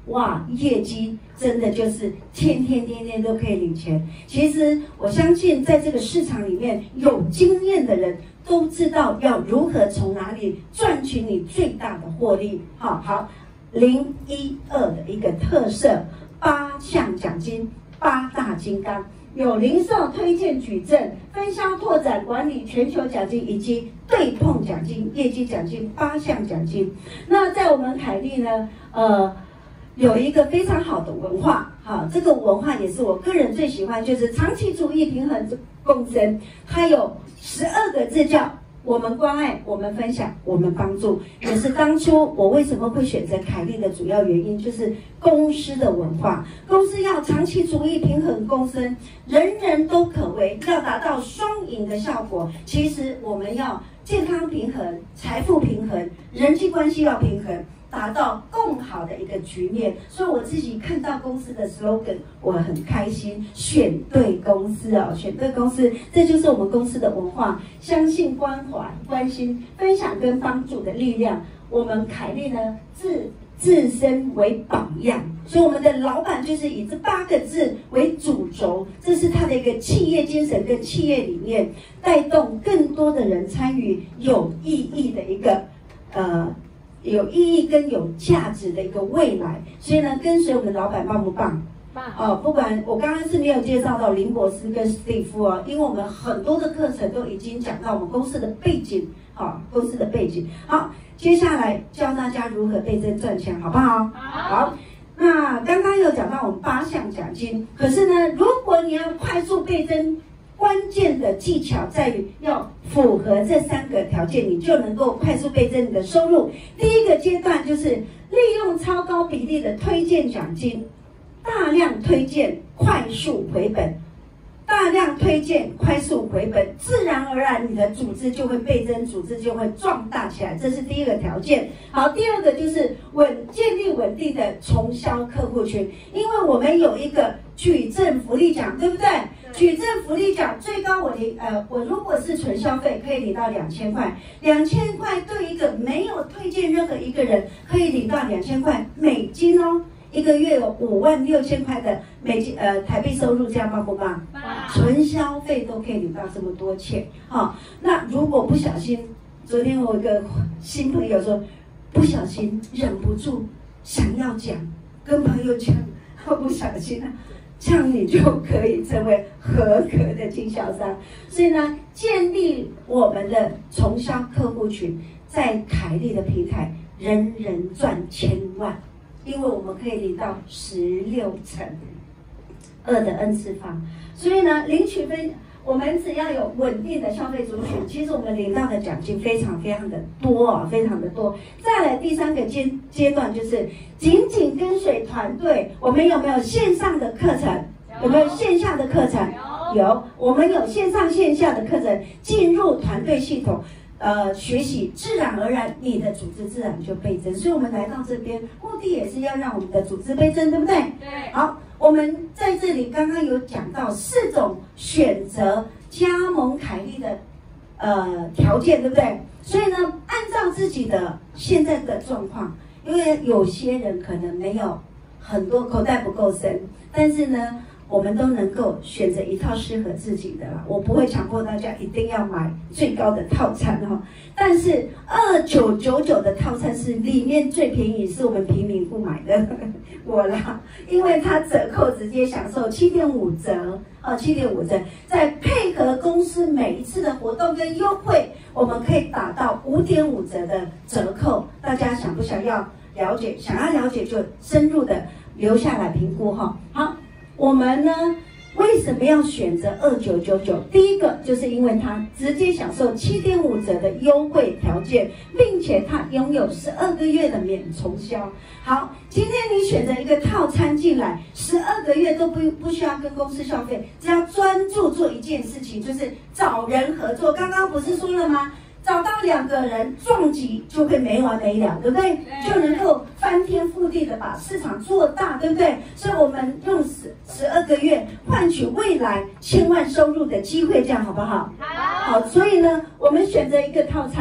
哇，业绩真的就是天天天天都可以领钱。其实我相信，在这个市场里面有经验的人都知道要如何从哪里赚取你最大的获利。好好，零一二的一个特色，八项奖金，八大金刚。有零售推荐矩阵、分销拓展管理全球奖金以及对碰奖金、业绩奖金八项奖金。那在我们凯利呢，呃，有一个非常好的文化，哈，这个文化也是我个人最喜欢，就是长期主义、平衡共生。它有十二个字叫我们关爱，我们分享，我们帮助，也是当初我为什么会选择凯利的主要原因，就是公司的文化。公司要长期主义、平衡共生，人人都可为，要达到双赢的效果。其实我们要健康平衡、财富平衡、人际关系要平衡，达到更好的一个局面。所以我自己看到公司的 slogan， 我很开心，选对公司哦，选对公司，这就是我们公司的文化，相信关怀、关心、分享跟帮助的力量。我们凯利呢，自自身为榜样，所以我们的老板就是以这八个字为主轴，这是他的一个企业精神跟企业理念，带动更多的人参与有意义的一个呃。有意义跟有价值的一个未来，所以呢，跟随我们的老板棒不棒？棒哦！不管我刚刚是没有介绍到林博士跟史蒂夫哦，因为我们很多的课程都已经讲到我们公司的背景，好、哦，公司的背景。好，接下来教大家如何倍增赚钱，好不好？好。好，那刚刚有讲到我们八项奖金，可是呢，如果你要快速倍增，关键的技巧在于要符合这三个条件，你就能够快速倍增你的收入。第一个阶段就是利用超高比例的推荐奖金，大量推荐，快速回本。大量推荐，快速回本，自然而然你的组织就会倍增，组织就会壮大起来，这是第一个条件。好，第二个就是稳建立稳定的从销客户群，因为我们有一个矩阵福利奖，对不对？矩阵福利奖最高我领呃，我如果是纯消费可以领到两千块，两千块对一个没有推荐任何一个人可以领到两千块美金哦。一个月有五万六千块的美金呃台币收入，这样棒不棒？棒！纯消费都可以领到这么多钱，好、哦，那如果不小心，昨天我有个新朋友说，不小心忍不住想要讲，跟朋友讲，不小心啊，这样你就可以成为合格的经销商。所以呢，建立我们的从销客户群，在凯利的平台，人人赚千万。因为我们可以领到十六乘二的 n 次方，所以呢，领取分我们只要有稳定的消费族群，其实我们领到的奖金非常非常的多啊，非常的多。再来第三个阶阶段就是紧紧跟随团队，我们有没有线上的课程？有没有线下的课程？有，我们有线上线下的课程，进入团队系统。呃，学习自然而然，你的组织自然就倍增。所以我们来到这边，目的也是要让我们的组织倍增，对不对？对。好，我们在这里刚刚有讲到四种选择加盟凯利的呃条件，对不对？所以呢，按照自己的现在的状况，因为有些人可能没有很多口袋不够深，但是呢，我们都能够选择一套适合自己的啦。我不会强迫大家一定要买最高的套餐哦，但是二九九九的套餐是里面最便宜，是我们平民户买的我啦，因为它折扣直接享受七点五折哦，七点五折，再配合公司每一次的活动跟优惠，我们可以打到五点五折的折扣。大家想不想要了解？想要了解就深入的留下来评估哈。好。我们呢，为什么要选择二九九九？第一个就是因为它直接享受七点五折的优惠条件，并且它拥有十二个月的免重销。好，今天你选择一个套餐进来，十二个月都不不需要跟公司消费，只要专注做一件事情，就是找人合作。刚刚不是说了吗？找到两个人撞击就会没完没了，对不对？就能够翻天覆地的把市场做大，对不对？所以我们用十十二个月换取未来千万收入的机会，这样好不好？好。好，所以呢，我们选择一个套餐，我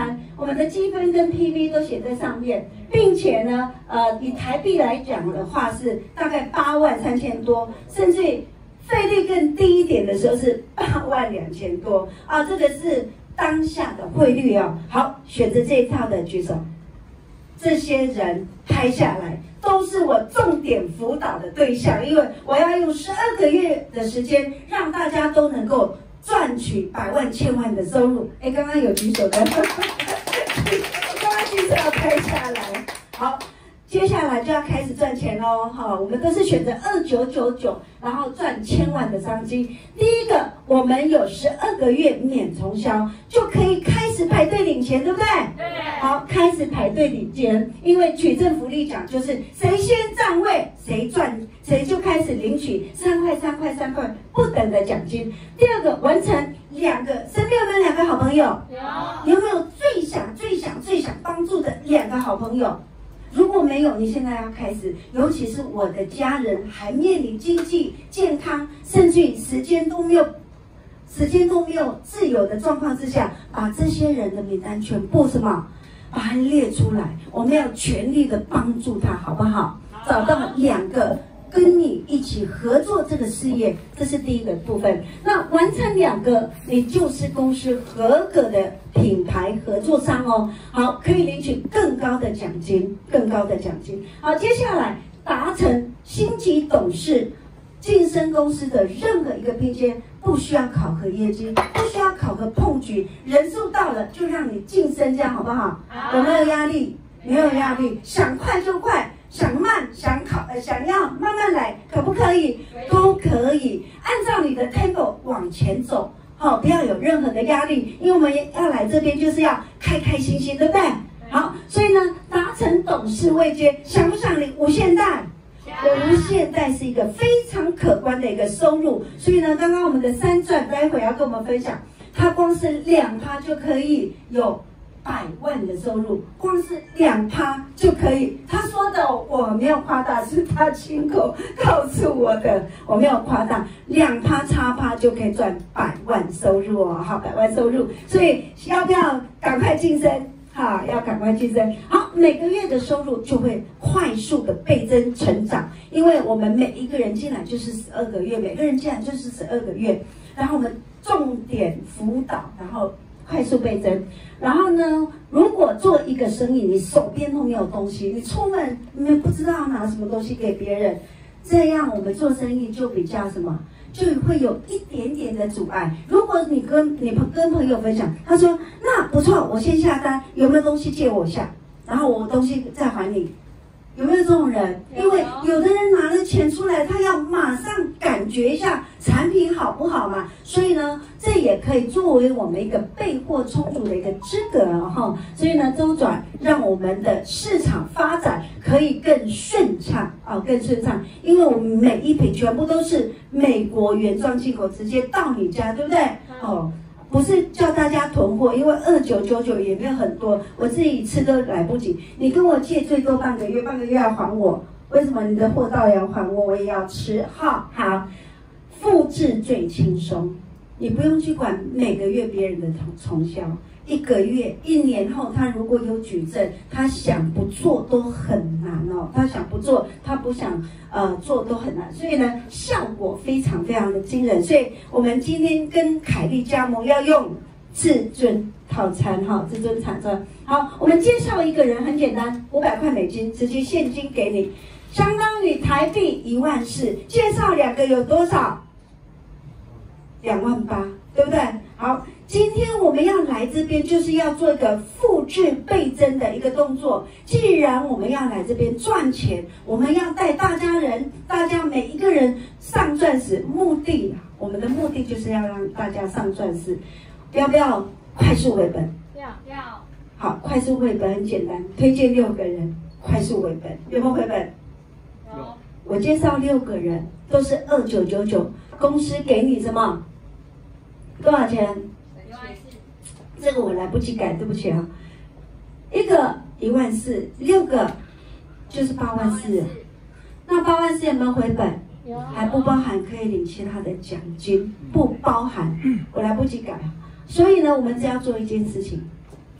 我们的积分跟 P V 都写在上面，并且呢，呃，以台币来讲的话是大概八万三千多，甚至费率更低一点的时候是八万两千多啊，这个是当下的汇率哦。好，选择这一套的举手。这些人拍下来都是我重点辅导的对象，因为我要用十二个月的时间，让大家都能够赚取百万、千万的收入。哎，刚刚有举手的，刚刚举手要拍下来。好，接下来就要开始赚钱喽。哈，我们都是选择二九九九，然后赚千万的商机。第一个，我们有十二个月免重销，就可以开始排队领钱，对不对？对。好，开始排队领钱，因为取证福利奖就是谁先占位，谁赚，谁就开始领取三块、三块、三块不等的奖金。第二个，完成两个，身边有没有两个好朋友？有。有没有最想、最想、最想帮助的两个好朋友？如果没有，你现在要开始，尤其是我的家人还面临经济、健康，甚至于时间都没有。时间都没有自由的状况之下，把这些人的名单全部什么，把它列出来，我们要全力的帮助他，好不好？找到两个跟你一起合作这个事业，这是第一个部分。那完成两个，你就是公司合格的品牌合作商哦。好，可以领取更高的奖金，更高的奖金。好，接下来达成星级董事。晋升公司的任何一个拼接不需要考核业绩，不需要考核碰局，人数到了就让你晋升，这样好不好？有没有压力？没有压力，想快就快，想慢想考呃想要慢慢来，可不可以？都可以，按照你的 tempo 往前走，好，不要有任何的压力，因为我们要来这边就是要开开心心，对不对？好，所以呢，达成董事位阶，想不想领无限贷？无限贷是一个非常可观的一个收入，所以呢，刚刚我们的三钻待会要跟我们分享，他光是两趴就可以有百万的收入，光是两趴就可以。他说的我没有夸大，是他亲口告诉我的，我没有夸大，两趴差趴就可以赚百万收入哦，好，百万收入，所以要不要赶快晋升？好，要赶快晋升。好，每个月的收入就会快速的倍增成长，因为我们每一个人进来就是十二个月，每个人进来就是十二个月，然后我们重点辅导，然后快速倍增。然后呢，如果做一个生意，你手边都没有东西，你出门你们不知道要拿什么东西给别人，这样我们做生意就比较什么？就会有一点点的阻碍。如果你跟你跟朋友分享，他说那不错，我先下单，有没有东西借我下，然后我东西再还你，有没有这种人？因为有的人拿了钱出来，他要马上感觉一下产品好不好嘛，所以呢，这也可以作为我们一个备货充足的一个资格哈。所以呢，周转让我们的市场发展可以更顺畅啊，更顺畅，因为我们每一瓶全部都是美国原装进口，直接到你家，对不对？哦。不是叫大家囤货，因为二九九九也没有很多，我自己吃都来不及。你跟我借最多半个月，半个月要还我，为什么你的货到要还我，我也要吃？好，好，复制最轻松，你不用去管每个月别人的重销，一个月、一年后，他如果有举证，他想不做都很难哦。他想不做，他不想呃做都很难。所以呢，效果非常非常的惊人。所以我们今天跟凯利加盟要用至尊套餐哈，至尊套餐。好，我们介绍一个人很简单，五百块美金，直接现金给你，相当于台币一万四。介绍两个有多少？两万八，对不对？好。今天我们要来这边，就是要做一个复制倍增的一个动作。既然我们要来这边赚钱，我们要带大家人，大家每一个人上钻石，目的，我们的目的就是要让大家上钻石。要不要快速回本？ 要要。 好，快速回本很简单，推荐六个人，快速回本，有没有回本？ 有。 我介绍六个人，都是二九九九，公司给你什么？多少钱？这个我来不及改，对不起啊。一个一万四，六个就是八万四。那八万四有没有回本？有，还不包含可以领其他的奖金，不包含，我来不及改。所以呢，我们只要做一件事情，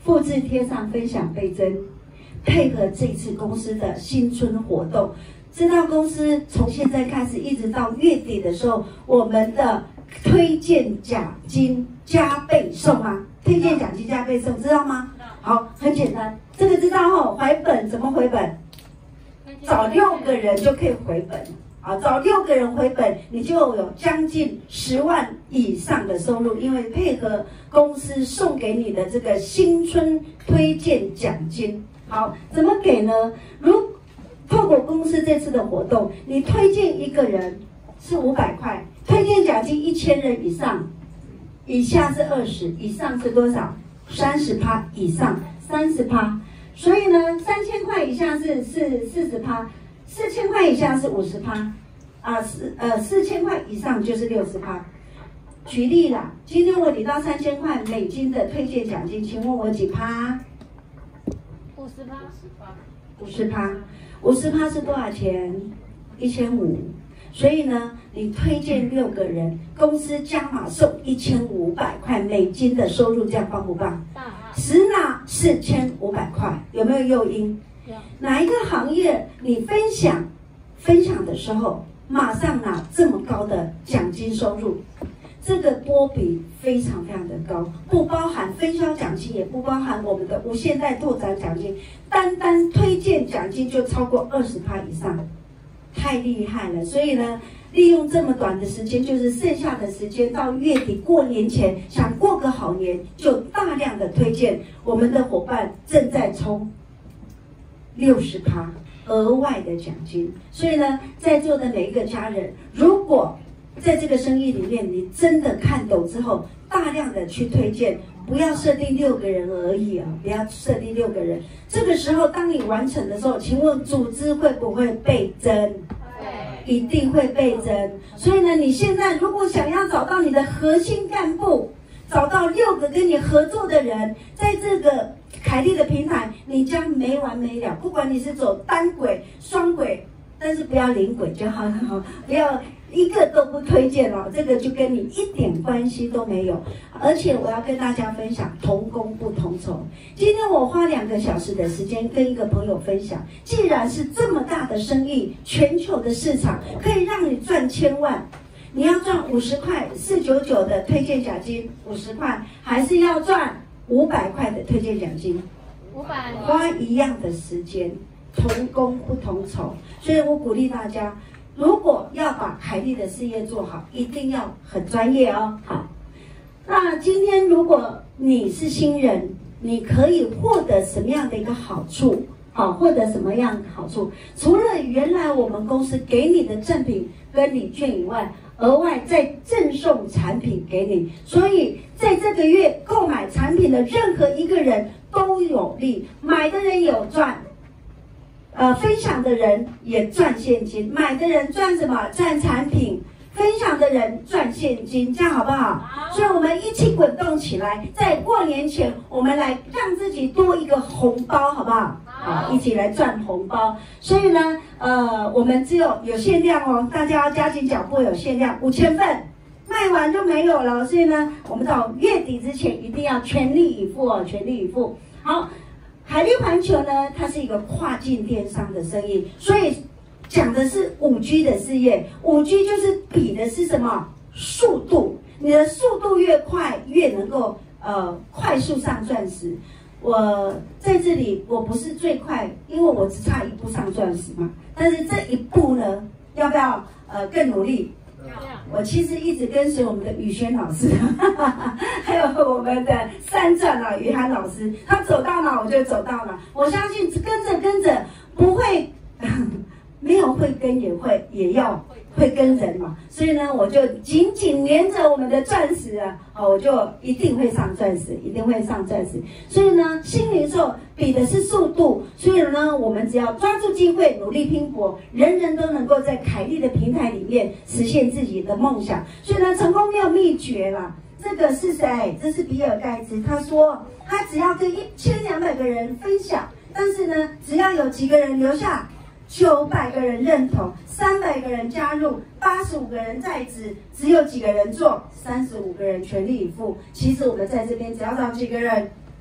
复制贴上，分享倍增，配合这次公司的新春活动。知道公司从现在开始一直到月底的时候，我们的推荐奖金加倍送吗？推荐奖金加倍送，知道吗？好，很简单，这个知道哦。回本怎么回本？找六个人就可以回本。啊，找六个人回本，你就有将近十万以上的收入，因为配合公司送给你的这个新春推荐奖金。好，怎么给呢？如透过公司这次的活动，你推荐一个人是五百块，推荐奖金一千人以上，以下是二十，以上是多少？三十趴以上，三十趴。所以呢，三千块以下是是四十趴。四千块以下是五十趴，啊四呃四千块以上就是六十趴。举例啦，今天我领到三千块美金的推荐奖金，请问我几趴？ 五十趴， 五十趴，五十趴是多少钱？一千五。所以呢，你推荐六个人，公司加码送一千五百块美金的收入，这样棒不棒？ 棒。 实拿四千五百块，有没有诱因？哪一个行业你分享分享的时候，马上拿这么高的奖金收入？这个波比非常非常的高，不包含分销奖金，也不包含我们的无限代拓展奖金，单单推荐奖金就超过二十趴以上，太厉害了。所以呢，利用这么短的时间，就是剩下的时间到月底过年前，想过个好年，就大量的推荐。我们的伙伴正在冲六十趴额外的奖金，所以呢，在座的每一个家人，如果在这个生意里面你真的看懂之后，大量的去推荐，不要设定六个人而已啊，不要设定六个人。这个时候，当你完成的时候，请问组织会不会倍增？一定会倍增。所以呢，你现在如果想要找到你的核心干部，找到六个跟你合作的人，在这个凯利的平台，你将没完没了。不管你是走单轨、双轨，但是不要零轨就好了，不要一个都不推荐了，这个就跟你一点关系都没有。而且我要跟大家分享，同工不同酬。今天我花两个小时的时间跟一个朋友分享，既然是这么大的生意，全球的市场可以让你赚千万。你要赚五十块四九九的推荐奖金，五十块，还是要赚五百块的推荐奖金？ 五百。 花一样的时间，同工不同酬。所以我鼓励大家，如果要把凯利的事业做好，一定要很专业哦。好，那今天如果你是新人，你可以获得什么样的一个好处？好，获得什么样的好处？除了原来我们公司给你的赠品跟礼券以外，额外再赠送产品给你，所以在这个月购买产品的任何一个人都有利，买的人有赚，呃，分享的人也赚现金，买的人赚什么？赚产品，分享的人赚现金，这样好不好？好。所以我们一起滚动起来，在过年前，我们来让自己多一个红包，好不好？好，一起来赚红包。所以呢，呃，我们只有有限量哦，大家要加紧脚步，有限量五千份，卖完就没有了。所以呢，我们到月底之前一定要全力以赴哦，全力以赴。好，海力环球呢，它是一个跨境电商的生意，所以讲的是五 G 的事业。五 G 就是比的是什么？速度，你的速度越快，越能够呃快速上钻石。我在这里，我不是最快，因为我只差一步上钻石嘛。但是这一步呢，要不要呃更努力？我其实一直跟随我们的宇轩老师，还有我们的三钻啊于涵老师，他走到哪我就走到哪。我相信跟着跟着不会，没有会跟也会也要会跟人嘛。所以呢，我就紧紧黏着我们的钻石啊，哦，我就一定会上钻石，一定会上钻石。所以呢，新零售比的是速度，所以呢，我们只要抓住机会，努力拼搏，人人都能够在凯利的平台里面实现自己的梦想。所以呢，成功没有秘诀啦。这个是谁？这是比尔盖茨，他说他只要跟一千两百个人分享，但是呢，只要有几个人留下。九百个人认同，三百个人加入，八十五个人在职，只有几个人做，三十五个人全力以赴。其实我们在这边只要找几个人，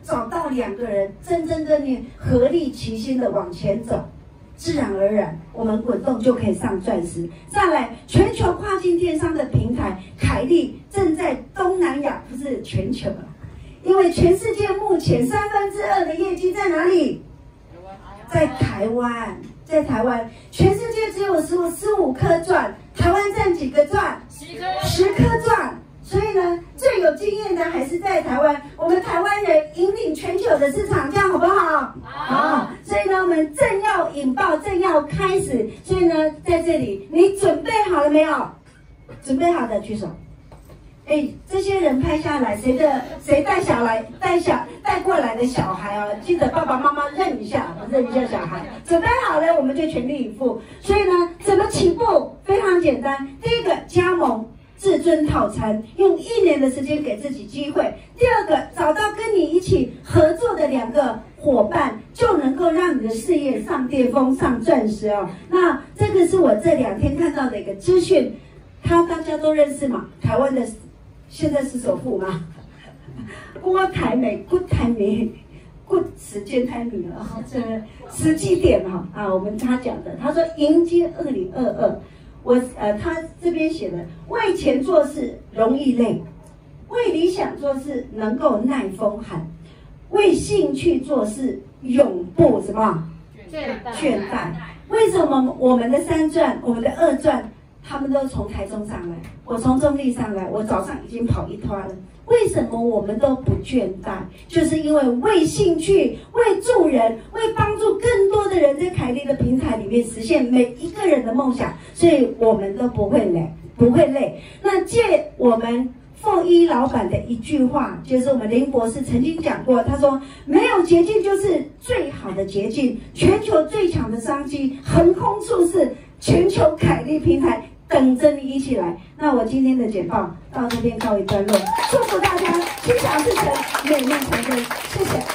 找到两个人真真正正合力齐心的往前走，自然而然我们滚动就可以上钻石。再来，全球跨境电商的平台凯利正在东南亚，不是全球了，因为全世界目前三分之二的业绩在哪里？在台湾，在台湾，全世界只有十五十五颗钻，台湾占几个钻？十颗，十颗钻。所以呢，最有经验的还是在台湾，我们台湾人引领全球的市场，这样好不好？好。所以呢，我们正要引爆，正要开始。所以呢，在这里，你准备好了没有？准备好的举手。哎，这些人拍下来，谁的谁带小来带小带过来的小孩啊？记得爸爸妈妈认一下，认一下小孩。准备好了，我们就全力以赴。所以呢，怎么起步？非常简单。第一个，加盟至尊套餐，用一年的时间给自己机会。第二个，找到跟你一起合作的两个伙伴，就能够让你的事业上巅峰、上钻石哦。那这个是我这两天看到的一个资讯，他大家都认识嘛？台湾的。现在是首富吗？郭台铭，郭台铭，郭时间太明了哈，这个时机点哈啊，我们他讲的，他说迎接二零二二，我呃他这边写的，为钱做事容易累，为理想做事能够耐风寒，为兴趣做事永不什么倦怠倦怠。为什么我们的三钻，我们的二钻？他们都从台中上来，我从中立上来，我早上已经跑一趟了。为什么我们都不倦怠？就是因为为兴趣、为助人、为帮助更多的人，在凯利的平台里面实现每一个人的梦想，所以我们都不会累，不会累。那借我们凤一老板的一句话，就是我们林博士曾经讲过，他说：“没有捷径就是最好的捷径，全球最强的商机，横空出世，全球凯利平台。”等着你一起来。那我今天的简报到这边告一段落，祝福大家心想事成，美梦成真，谢谢。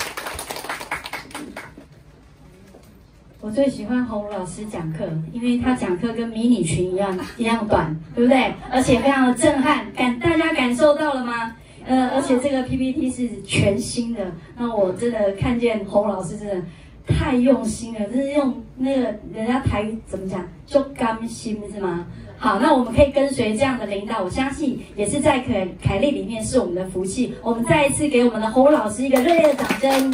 我最喜欢洪老师讲课，因为他讲课跟迷你裙一样一样短，对不对？而且非常的震撼，感大家感受到了吗？呃，而且这个 P P T 是全新的，那我真的看见洪老师真的。太用心了，就是用那个人家台语怎么讲，就甘心是吗？好，那我们可以跟随这样的领导，我相信也是在凯凯利里面是我们的福气。我们再一次给我们的洪老师一个热烈的掌声。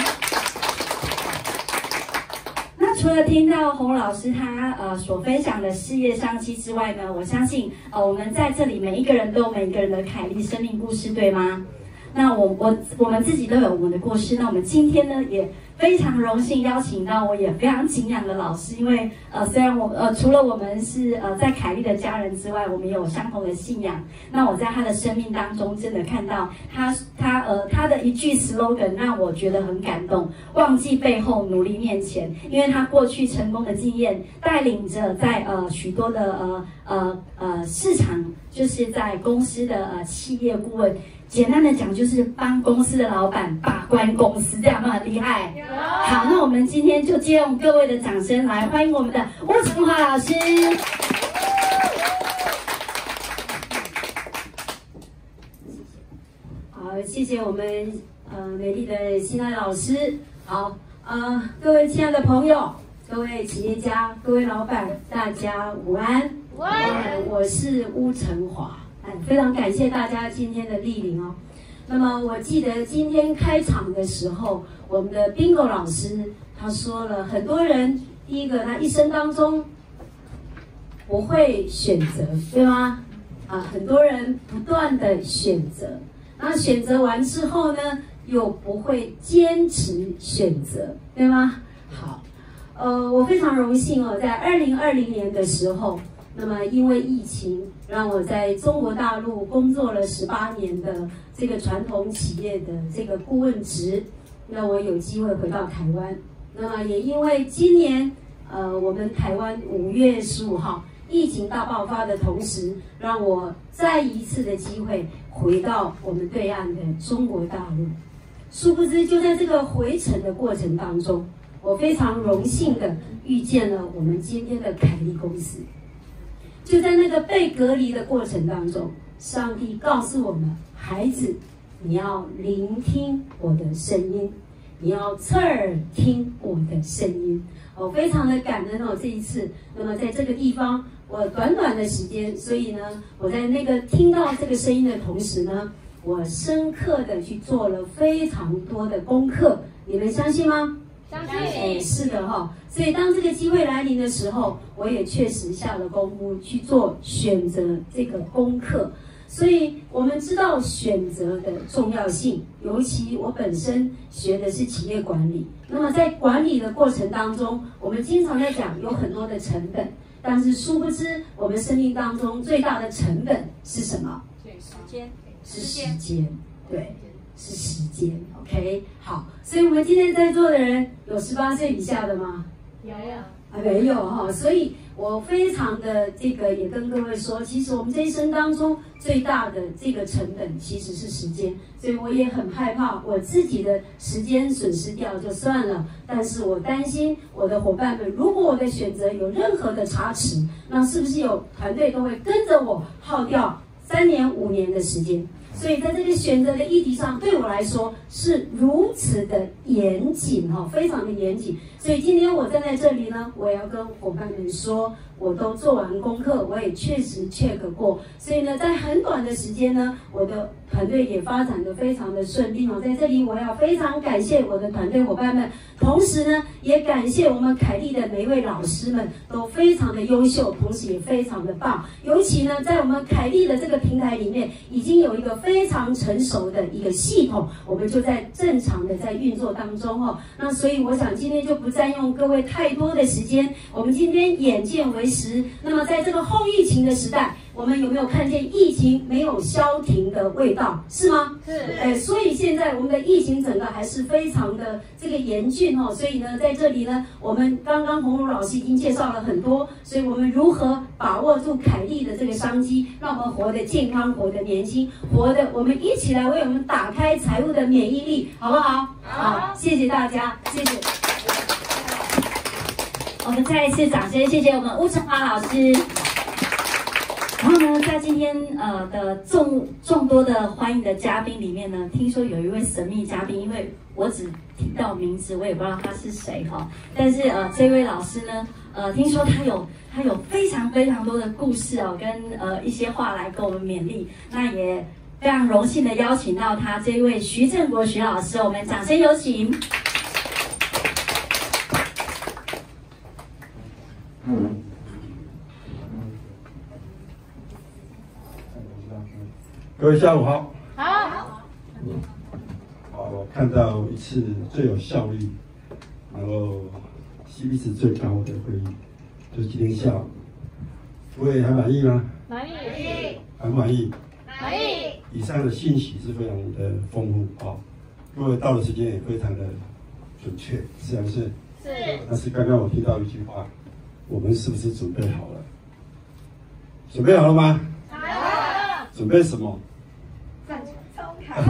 那除了听到洪老师他呃所分享的事业商机之外呢，我相信呃我们在这里每一个人都有每一个人的凯利生命故事，对吗？那我我我们自己都有我们的故事，那我们今天呢也非常荣幸邀请到我也非常敬仰的老师，因为呃虽然我呃除了我们是呃在凯利的家人之外，我们也有相同的信仰。那我在他的生命当中真的看到他他呃他的一句 slogan 让我觉得很感动，忘记背后，努力面前。因为他过去成功的经验，带领着在呃许多的呃呃呃市场，就是在公司的呃企业顾问。简单的讲，就是帮公司的老板把关公司，这样很厉害。好，那我们今天就借用各位的掌声来欢迎我们的吴成华老师。好，谢谢我们呃美丽的新爱老师。好，呃，各位亲爱的朋友，各位企业家，各位老板，大家午安。午安。呃、我是吴成华。非常感谢大家今天的莅临哦。那么我记得今天开场的时候，我们的 Bingo 老师他说了，很多人第一个他一生当中不会选择，对吗？啊，很多人不断的选择，那选择完之后呢，又不会坚持选择，对吗？好，呃，我非常荣幸哦，在二零二零年的时候。那么，因为疫情，让我在中国大陆工作了十八年的这个传统企业的这个顾问职，那我有机会回到台湾。那么，也因为今年，呃，我们台湾五月十五号疫情大爆发的同时，让我再一次的机会回到我们对岸的中国大陆。殊不知，就在这个回程的过程当中，我非常荣幸的遇见了我们今天的凯利公司。就在那个被隔离的过程当中，上帝告诉我们：孩子， 你要聆听我的声音，你要侧耳听我的声音。我非常的感恩哦，这一次，那么在这个地方，我短短的时间，所以呢，我在那个听到这个声音的同时呢，我深刻的去做了非常多的功课，你们相信吗？ 相信。 哎，是的哈、哦。所以当这个机会来临的时候，我也确实下了功夫去做选择这个功课。所以我们知道选择的重要性，尤其我本身学的是企业管理。那么在管理的过程当中，我们经常在讲有很多的成本，但是殊不知我们生命当中最大的成本是什么？ 时间， 是时间，对，是时间。OK， 好，所以我们今天在座的人有十八岁以下的吗？ 有呀。 啊，没有哈，所以我非常的这个也跟各位说，其实我们这一生当中最大的这个成本其实是时间，所以我也很害怕我自己的时间损失掉就算了，但是我担心我的伙伴们，如果我的选择有任何的差池，那是不是有团队都会跟着我耗掉三年五年的时间？所以在这个选择的议题上，对我来说是如此的严谨哈，非常的严谨。所以今天我站在这里呢，我要跟伙伴们说，我都做完功课，我也确实 check 过。所以呢，在很短的时间呢，我的团队也发展的非常的顺利哦。在这里，我要非常感谢我的团队伙伴们，同时呢，也感谢我们凯丽的每一位老师们，都非常的优秀，同时也非常的棒。尤其呢，在我们凯丽的这个平台里面，已经有一个非常成熟的一个系统，我们就在正常的在运作当中哦。那所以我想今天就不占用各位太多的时间，我们今天眼见为实。那么在这个后疫情的时代，我们有没有看见疫情没有消停的味道？是吗？ 是。 哎，所以现在我们的疫情整个还是非常的这个严峻哦。所以呢，在这里呢，我们刚刚洪儒老师已经介绍了很多，所以我们如何把握住凯丽的这个商机，让我们活得健康，活得年轻，活得我们一起来为我们打开财务的免疫力，好不好？好，谢谢大家，谢谢。 我们再一次掌声，谢谢我们巫成华老师。然后呢，在今天呃的众众多的欢迎的嘉宾里面呢，听说有一位神秘嘉宾，因为我只听到名字，我也不知道他是谁哈。但是呃，这位老师呢，呃，听说他有他有非常非常多的故事哦，跟呃一些话来跟我们勉励。那也非常荣幸的邀请到他这位徐正国徐老师，我们掌声有请。 嗯，各位下午好。 好。 好，我看到一次最有效率，然后 C P 值最高的会议，就是今天下午。各位还满意吗？ 满意。 还不满意？ 满意。 以上的信息是非常的丰富啊，各位到的时间也非常的准确，是不是？ 是。 但是刚刚我听到一句话。我们是不是准备好了？准备好了吗？ 好了。 准备什么？ 中考。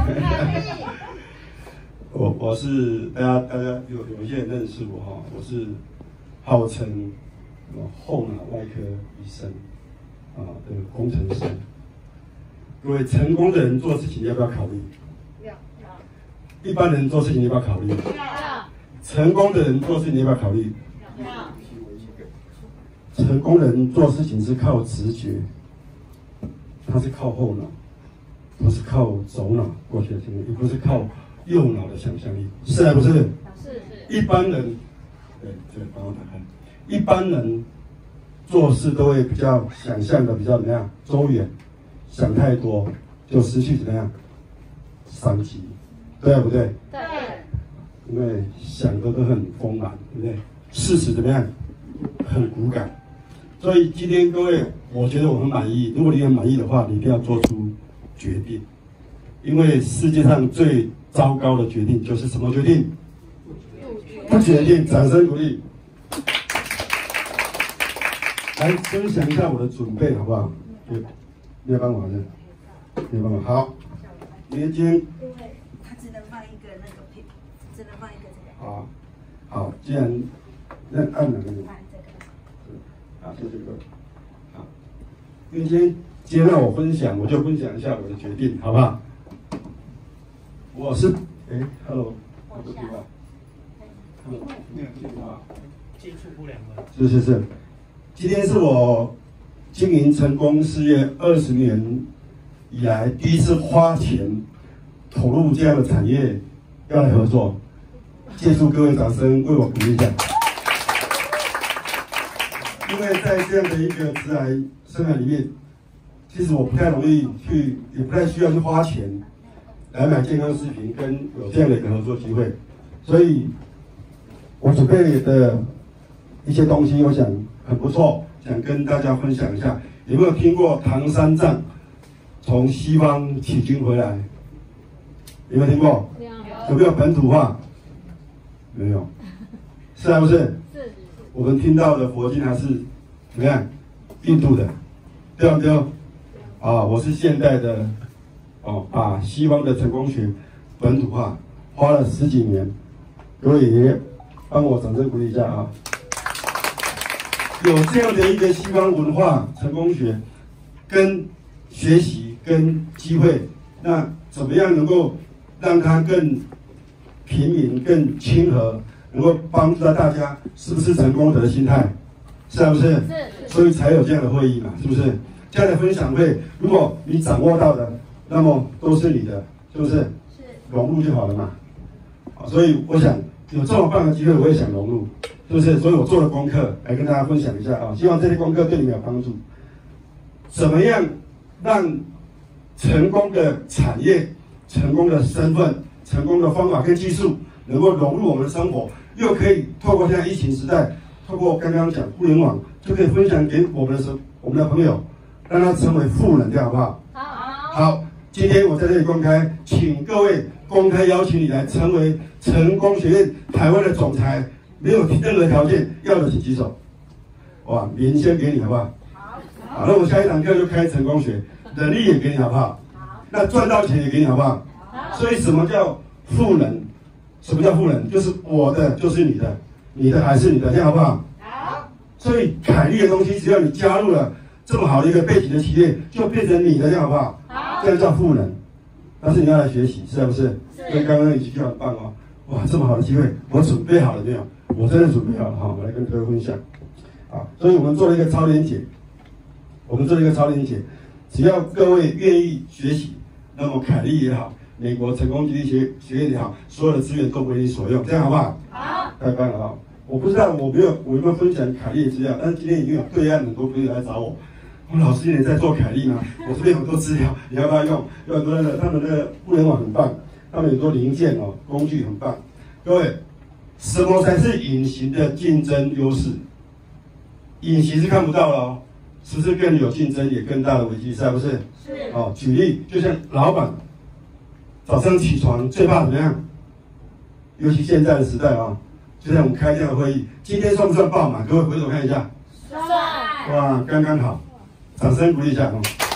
我我是大家大家有有一些人认识我哈，我是号称什么后脑外科医生啊的工程师。各位成功的人做事情要不要考虑？ 要。 一般人做事情要不要考虑？ 要。 成功的人做事情要不要考虑？ 要。 成功人做事情是靠直觉，他是靠后脑，不是靠左脑过去的经验，也不是靠右脑的想象力，是还不是？ 是是。 一般人，对对，帮我打开。一般人做事都会比较想象的比较怎么样周远，想太多就失去怎么样商机，对啊不对？ 对。 因为想的都很丰满，对不对？事实怎么样？很骨感。所以今天各位，我觉得我很满意。如果你很满意的话，你一定要做出决定，因为世界上最糟糕的决定就是什么决定？不决定。掌声鼓励。来分享一下我的准备好不好？对，你要帮忙的，你要帮忙。好，今天今天。 因为他只能放一个那个片，只能放一个这个。 好，好，既然那按哪个？ 按这个。 啊，就这个，好，因为今天接纳我分享，我就分享一下我的决定，好不好？ 我是哎 ，Hello， 接触不良了。 是是是，今天是我经营成功事业二十年以来第一次花钱投入这样的产业，要来合作，借助各位掌声为我鼓励一下。因为在这样的一个职涯生涯里面，其实我不太容易去，也不太需要去花钱来买健康食品，跟有这样的一个合作机会，所以我准备的一些东西，我想很不错，想跟大家分享一下。有没有听过唐三藏从西方取经回来？有没有听过？有没有本土化？没有，是还不是？是。我们听到的佛经还是怎么样？印度的，对不对？啊，我是现代的，哦，把西方的成功学本土化，花了十几年。各位爷爷，帮我掌声鼓励一下啊！有这样的一个西方文化成功学，跟学习跟机会，那怎么样能够让它更平民、更亲和，能够帮助到大家，是不是成功者的心态？是不是？是。所以才有这样的会议嘛，是不是？这样的分享会，如果你掌握到的，那么都是你的，是不是？是。融入就好了嘛。啊，所以我想有这么棒的机会，我也想融入，是不是？所以我做了功课来跟大家分享一下啊，希望这些功课对你们有帮助。怎么样让成功的产业、成功的身份、成功的方法跟技术能够融入我们的生活，又可以透过现在疫情时代，透过刚刚讲互联网，就可以分享给我们的我们的朋友，让他成为富人，这样好不好？好。好，今天我在这里公开，请各位公开邀请你来成为成功学院台湾的总裁，没有任何条件，要的请举手。哇，名先给你好不好？好，那我下一堂课就开成功学，能力也给你好不好？好。那赚到钱也给你好不好？好。所以什么叫富人？什么叫富人？就是我的就是你的，你的还是你的，这样好不好？好。所以凯利的东西，只要你加入了这么好的一个背景的企业，就变成你的，这样好不好？好。这样叫富人。但是你要来学习，是不是？是。所以刚刚一句就很棒哦，哇，这么好的机会，我准备好了没有？我真的准备好了哈，我来跟各位分享。啊，所以我们做了一个超连结。我们做一个超连结，只要各位愿意学习，那么凯利也好，美国成功激励学学院也好，所有的资源都为你所用，这样好不好？好，太棒了啊！我不知道我没有我有没有分享凯利的资料，但是今天已经有对岸很多朋友来找我，我老师你在做凯利吗？我这边有很多资料，你要不要用？有很多的他们的互联网很棒，他们很多零件哦工具很棒。各位，什么才是隐形的竞争优势？隐形是看不到了哦。是不是更有竞争，也更大的危机，是不是？是。哦，举例，就像老板早上起床最怕怎么样？尤其现在的时代啊，就像我们开这样的会议，今天算不算爆满？各位回头看一下。算。哇，刚刚好，掌声鼓励一下哦。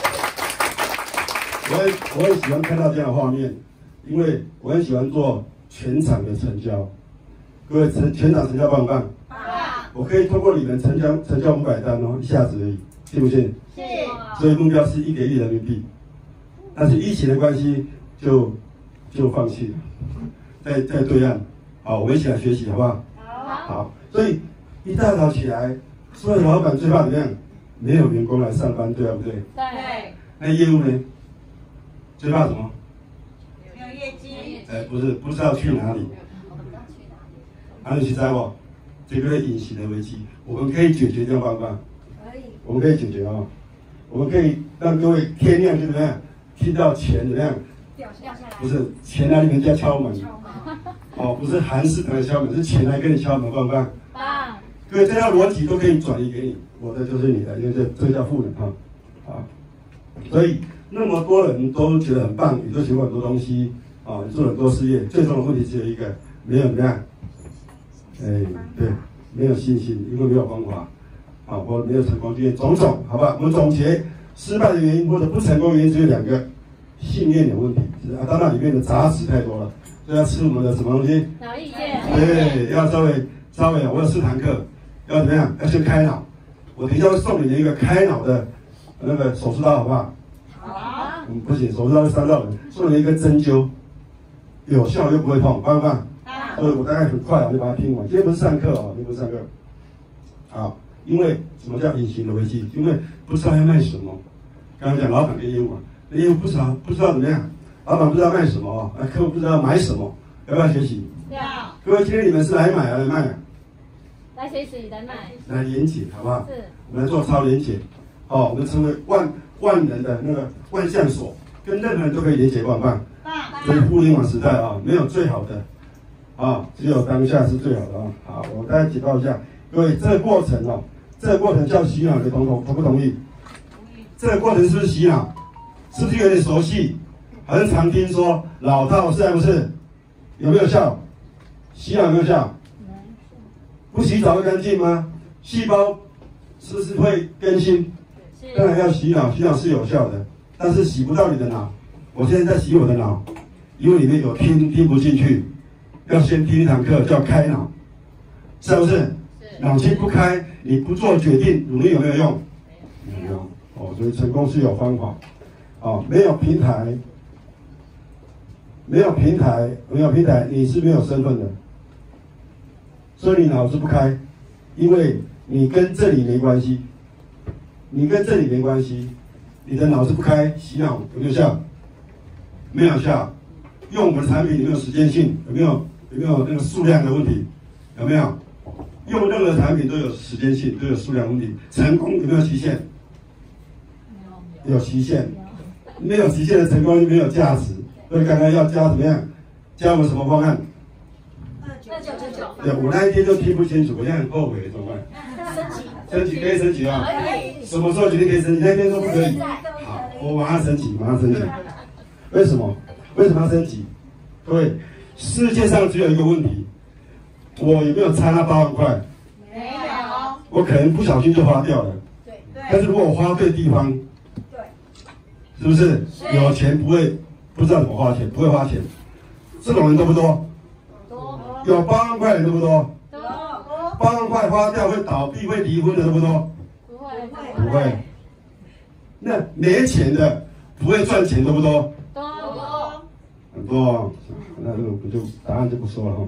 我很我很喜欢看到这样的画面，因为我很喜欢做全场的成交。各位全全场成交棒不棒？棒。我可以通过你们成交成交五百单哦，一下子而已。信不信？是。所以目标是一个亿人民币，但是疫情的关系就就放弃了，在在对岸，好，我们一起来学习好不好？好。好，所以一大早起来，所有的老板最怕怎么样？没有员工来上班，对不对？对。那业务呢？最怕什么？没有业绩。哎，不是，不知道去哪里。我不知道去哪里。哪里去在不？这个隐形的危机，我们可以解决掉棒棒。我们可以解决哦，我们可以让各位天亮就怎么样，听到钱怎么样掉下来，不是钱来你们家敲门，哦，不是韩式的敲门，是钱来跟你敲门，棒不棒？棒。各位这套逻辑都可以转移给你，我的就是你的，因为这这叫富人哈，啊，所以那么多人都觉得很棒，你都学过很多东西，啊，你做了很多事业，最终的问题只有一个，没有怎么样，哎，对，没有信心，因为没有方法。好，我没有成功经验，种种，好吧？我们总结失败的原因或者不成功的原因只有两个，信念有问题，是啊，当然里面的杂质太多了，所以要吃我们的什么东西？脑意见。对，要稍微稍微，我有四堂课，要怎么样？要先开脑。我等一下会送你一个开脑的那个手术刀，好不好？好。嗯，不行，手术刀会伤到人，送你一个针灸， 有效又不会痛，棒不棒？所以我大概很快我就把它听完。今天不是上课哦，今天不是上课。好，因为什么叫隐形的危机？因为不知道要卖什么。刚刚讲老板跟业务嘛，业务不知道不知道怎么样，老板不知道卖什么，啊，客户不知道买什么，要不要学习？ 要。 各位，今天你们是来买还是来卖啊？ 来学习，来买。 来连结，好不好？ 是。 我们来做超连结，哦，我们成为万万人的那个万象所，跟任何人都可以连结，棒不棒？ 棒。 所以互联网时代啊，没有最好的，啊，只有当下是最好的啊。好，我大概简报一下，各位，这个过程哦，这个过程叫洗脑，你同同同不同意？这个过程是不是洗脑？是不是有点熟悉？很常听说，老套是还不是？有没有效？洗脑有没有效？不洗澡会干净吗？细胞是不是会更新？当然要洗脑，洗脑是有效的，但是洗不到你的脑。我现在在洗我的脑，因为里面有听听不进去，要先听一堂课叫开脑，是不是？脑筋不开，你不做决定，努力有没有用？没有哦，所以成功是有方法。哦，没有平台，没有平台，没有平台，你是没有身份的。所以你脑子不开，因为你跟这里没关系，你跟这里没关系，你的脑子不开，洗脑有没有效？没有效。用我们的产品有没有时间性？有没有有没有那个数量的问题？有没有？用任何产品都有时间性，都有数量问题。成功有没有期限？有期限。没有极限的成功就没有价值。所以刚刚要加怎么样？加我们什么方案？ 二九九九。 对，我那一天就听不清楚，我现在很后悔，怎么办？升级。升级可以升级啊？什么时候决定可以升级？那天说不可以。好，我马上升级，马上升级。为什么？为什么要升级？各位，世界上只有一个问题，我有没有差那八万块？ 没有。 我可能不小心就花掉了。 对。 但是如果我花对地方，对，是不是？有钱不会不知道怎么花钱，不会花钱，这种人多不多？ 多。 有八万块的人多不多？ 多。 八万块花掉会倒闭会离婚的多不多？ 不会。 不会。那没钱的不会赚钱多不多？ 多。 很多哦，那这个我就答案就不说了哈。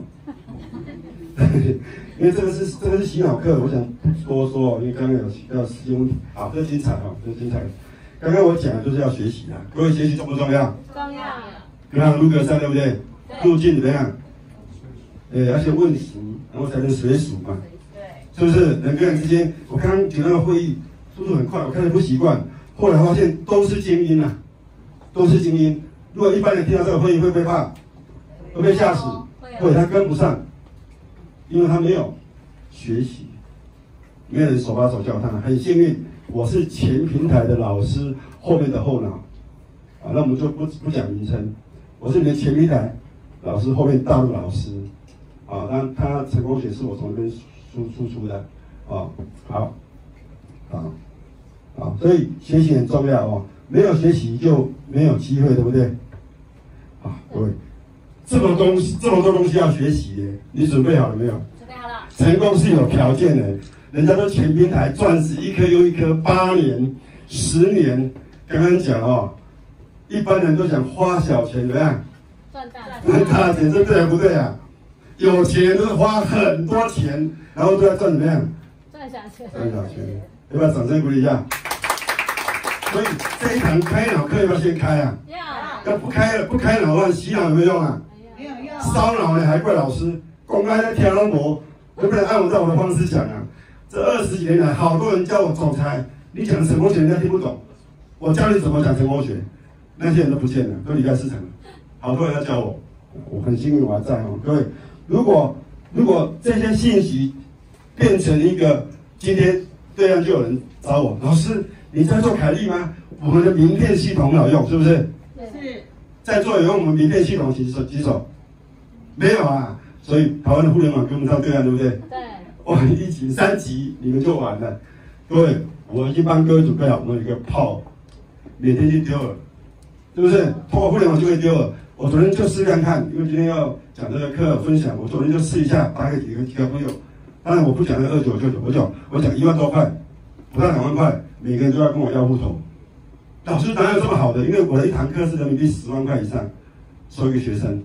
因为这个是这个是洗脑课，我想不多说，因为刚刚有要时间问题，好，这精彩哈，这精彩。刚刚我讲的就是要学习啊，各位学习重不重要？ 重要。 就像卢格山对不对？路径怎么样？呃，而且问熟，然后才能随俗嘛。对。是不是人跟人之间？我刚刚举那个会议速度很快，我看着不习惯，后来发现都是精英啊，都是精英。如果一般人听到这个会议会不会怕？会被吓死？会，他跟不上，因为他没有学习，没有人手把手教他。很幸运，我是前平台的老师，后面的后脑。啊，那我们就不不讲名称，我是你的前平台老师，后面大陆老师。啊，那他成功学是我从那边输输出的。啊，好，好，好，所以学习很重要哦。没有学习就没有机会，对不对？啊，各位，这么东西，这么多东西要学习耶，你准备好了没有？ 准备好了。 成功是有条件的，人家都全平台钻石一颗又一颗，八年、十年。刚刚讲哦，一般人都想花小钱怎么样？ 赚大钱。 赚大钱，这对还不对啊？有钱都是花很多钱，然后都要赚怎么样？ 赚小钱。 赚小钱，要不要掌声鼓励一下？所以这一堂开脑课要不要先开啊？要。要不开了，不开脑的话，洗脑有没有用啊？ 没有用。 烧脑呢还怪老师，公开在天龙魔，能不能按我照我的方式讲啊？这二十几年来，好多人教我总裁，你讲成功学人家听不懂，我教你怎么讲成功学，那些人都不见了，都离开市场了。好多人要教我，我很幸运我还在哦。各位，如果如果这些信息变成一个，今天对岸就有人找我，老师你在做凯利吗？我们的名片系统很好用，是不是？ 是。 在座有用我们名片系统举手举手，没有啊？所以台湾的互联网跟不上对岸，对不对？ 对。 哇，一级三级你们就完了。各位，我已经帮各位准备好我们一个炮，每天去丢了，是不是？通过互联网就会丢了。我昨天就试看看，因为今天要讲这个课分享，我昨天就试一下，打给几个几个朋友。当然我不讲那二九九九，我讲我讲一万多块，不到两万块，每个人都要跟我要户头。老师哪有这么好的？因为我的一堂课是人民币十万块以上，收一个学生，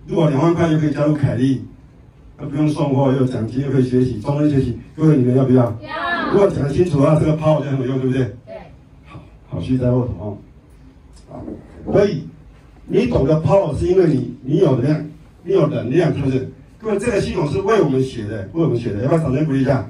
如果两万块就可以加入凯利，那不用送货，又有奖金，又可以学习，终身学习，各位你们要不要？ 要。 如果讲得清楚的话，这个 power 就很有用，对不对？ 对。 好，好虚在后头哦。啊，所以你懂得 power 是因为你你有能量，你有能量，是不是？各位，这个系统是为我们写的，为我们写的，要不要掌声鼓励一下？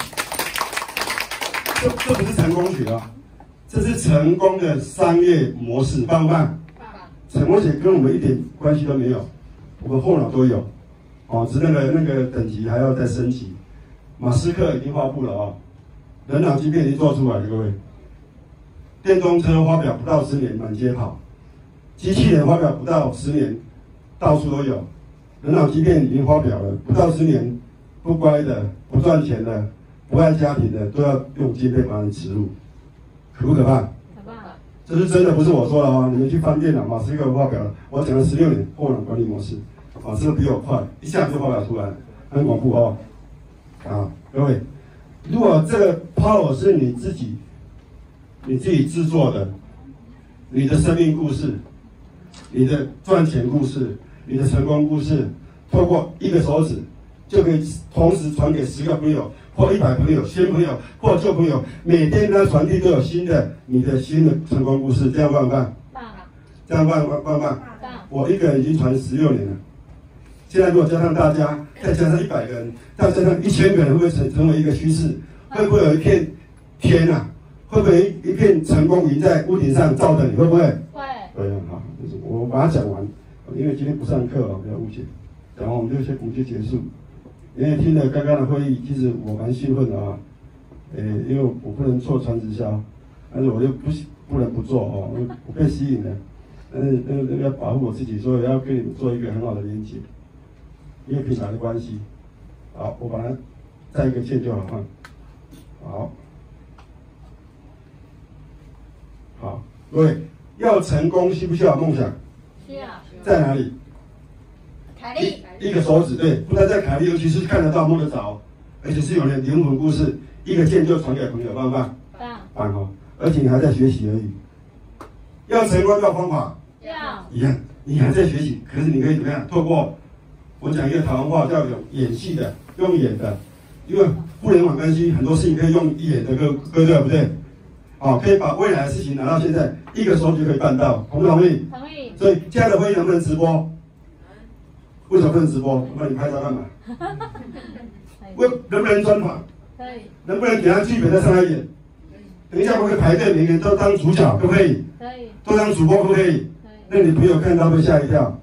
这这不是成功学啊，这是成功的商业模式，棒不棒？ 棒。 成功学跟我们一点关系都没有，我们后脑都有，哦，只是那个那个等级还要再升级。马斯克已经发布了哦，人脑晶片已经做出来了，各位。电动车发表不到十年满街跑，机器人发表不到十年到处都有，人脑晶片已经发表了不到十年，不乖的、不赚钱的、不爱家庭的都要用晶片把你植入，可不可怕？ 可怕。 这是真的，不是我说的哦。你们去翻电脑，马斯克发表了，我讲了十六年后脑管理模式，马斯克比我快，一下就发表出来，很广阔哦。啊，各位，如果这个 power 是你自己，你自己制作的，你的生命故事，你的赚钱故事，你的成功故事，透过一个手指就可以同时传给十个朋友，或一百朋友、新朋友或旧朋友，每天跟他传递都有新的你的新的成功故事，这样棒不棒？ 棒。 这样棒棒棒棒？ 棒。 我一个人已经传十六年了。现在如果加上大家，再加上一百个人，再加上一千个人，会不会成成为一个趋势？会不会有一片天啊？会不会一片成功云在屋顶上照着你？会不会？ 会。 对，好，我把它讲完，因为今天不上课哦，不要误解。讲完我们就先我们就结束。因为听了刚刚的会议，其实我蛮兴奋的啊。呃，因为我不能做传直销，但是我就不不能不做哦，我被吸引了。但是那个要保护我自己，所以要跟你们做一个很好的连接。因为品牌的关系，好，我把它再一个线就好哈。好，好，各位要成功需不需要梦想？ 需要。 在哪里？ 凯利。 一个手指，对，不但在凯利，尤其是看得到、摸得着，而且是有点灵魂故事，一个键就传给朋友，棒不棒？ 棒。 棒哦，而且你还在学习而已。要成功要方法。 要。 一样，你还在学习，可是你可以怎么样？透过我讲一个台湾话叫有演戏的，用演的，因为互联网关系很多事情可以用演的，各各对不对？哦，可以把未来的事情拿到现在，一个手就可以办到，同不同意？ 同意。 所以这样的会议能不能直播？为什么不能直播？我帮你拍照干嘛？为能不能专访？ 可以。 能不能给他剧本再上来演？等一下我可以排队，每个人都当主角，可不可以？ 可以。 都当主播，可不可以？ 可以。 那你朋友看到会吓一跳。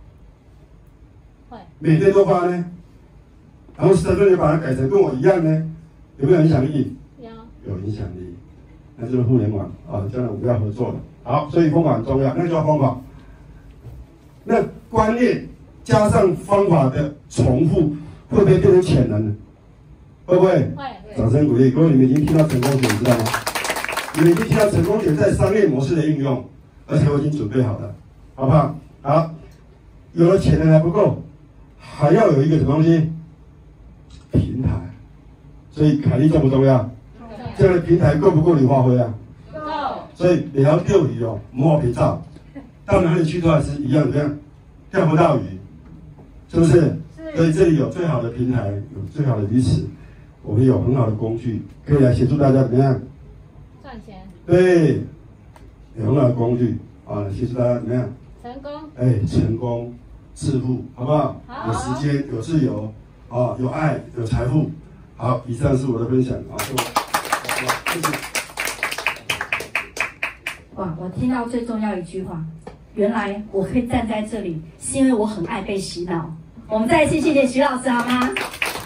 每天都发呢，然后身份也把它改成跟我一样呢，有没有影响力？ 有。 有影响力，那就是互联网啊，将来我们要合作的。好，所以方法很重要，那叫方法。那观念加上方法的重复，会不会变成潜能呢？会不会？ 会。 掌声鼓励，各位，你们已经听到成功学，你知道吗？你们已经听到成功学在商业模式的应用，而且我已经准备好了，好不好？好，有了潜能还不够。还要有一个什么东西？平台，所以凯利重不重要？这样的平台够不够你发挥啊？ 够。 所以你要钓鱼哦，摸肥皂，到哪里去都还是一样怎么样？钓不到鱼，是不是？是。所以这里有最好的平台，有最好的彼此，我们有很好的工具，可以来协助大家怎么样？ 赚钱。对， 有很好的工具啊，协助大家怎么样？ 成功。哎， 成功。致富，好不好？ 好。 有时间，有自由，啊，有爱，有财富。好，以上是我的分享啊，谢谢。 哇，我听到最重要一句话，原来我可以站在这里，是因为我很爱被洗脑。我们再一次谢谢徐老师，好吗？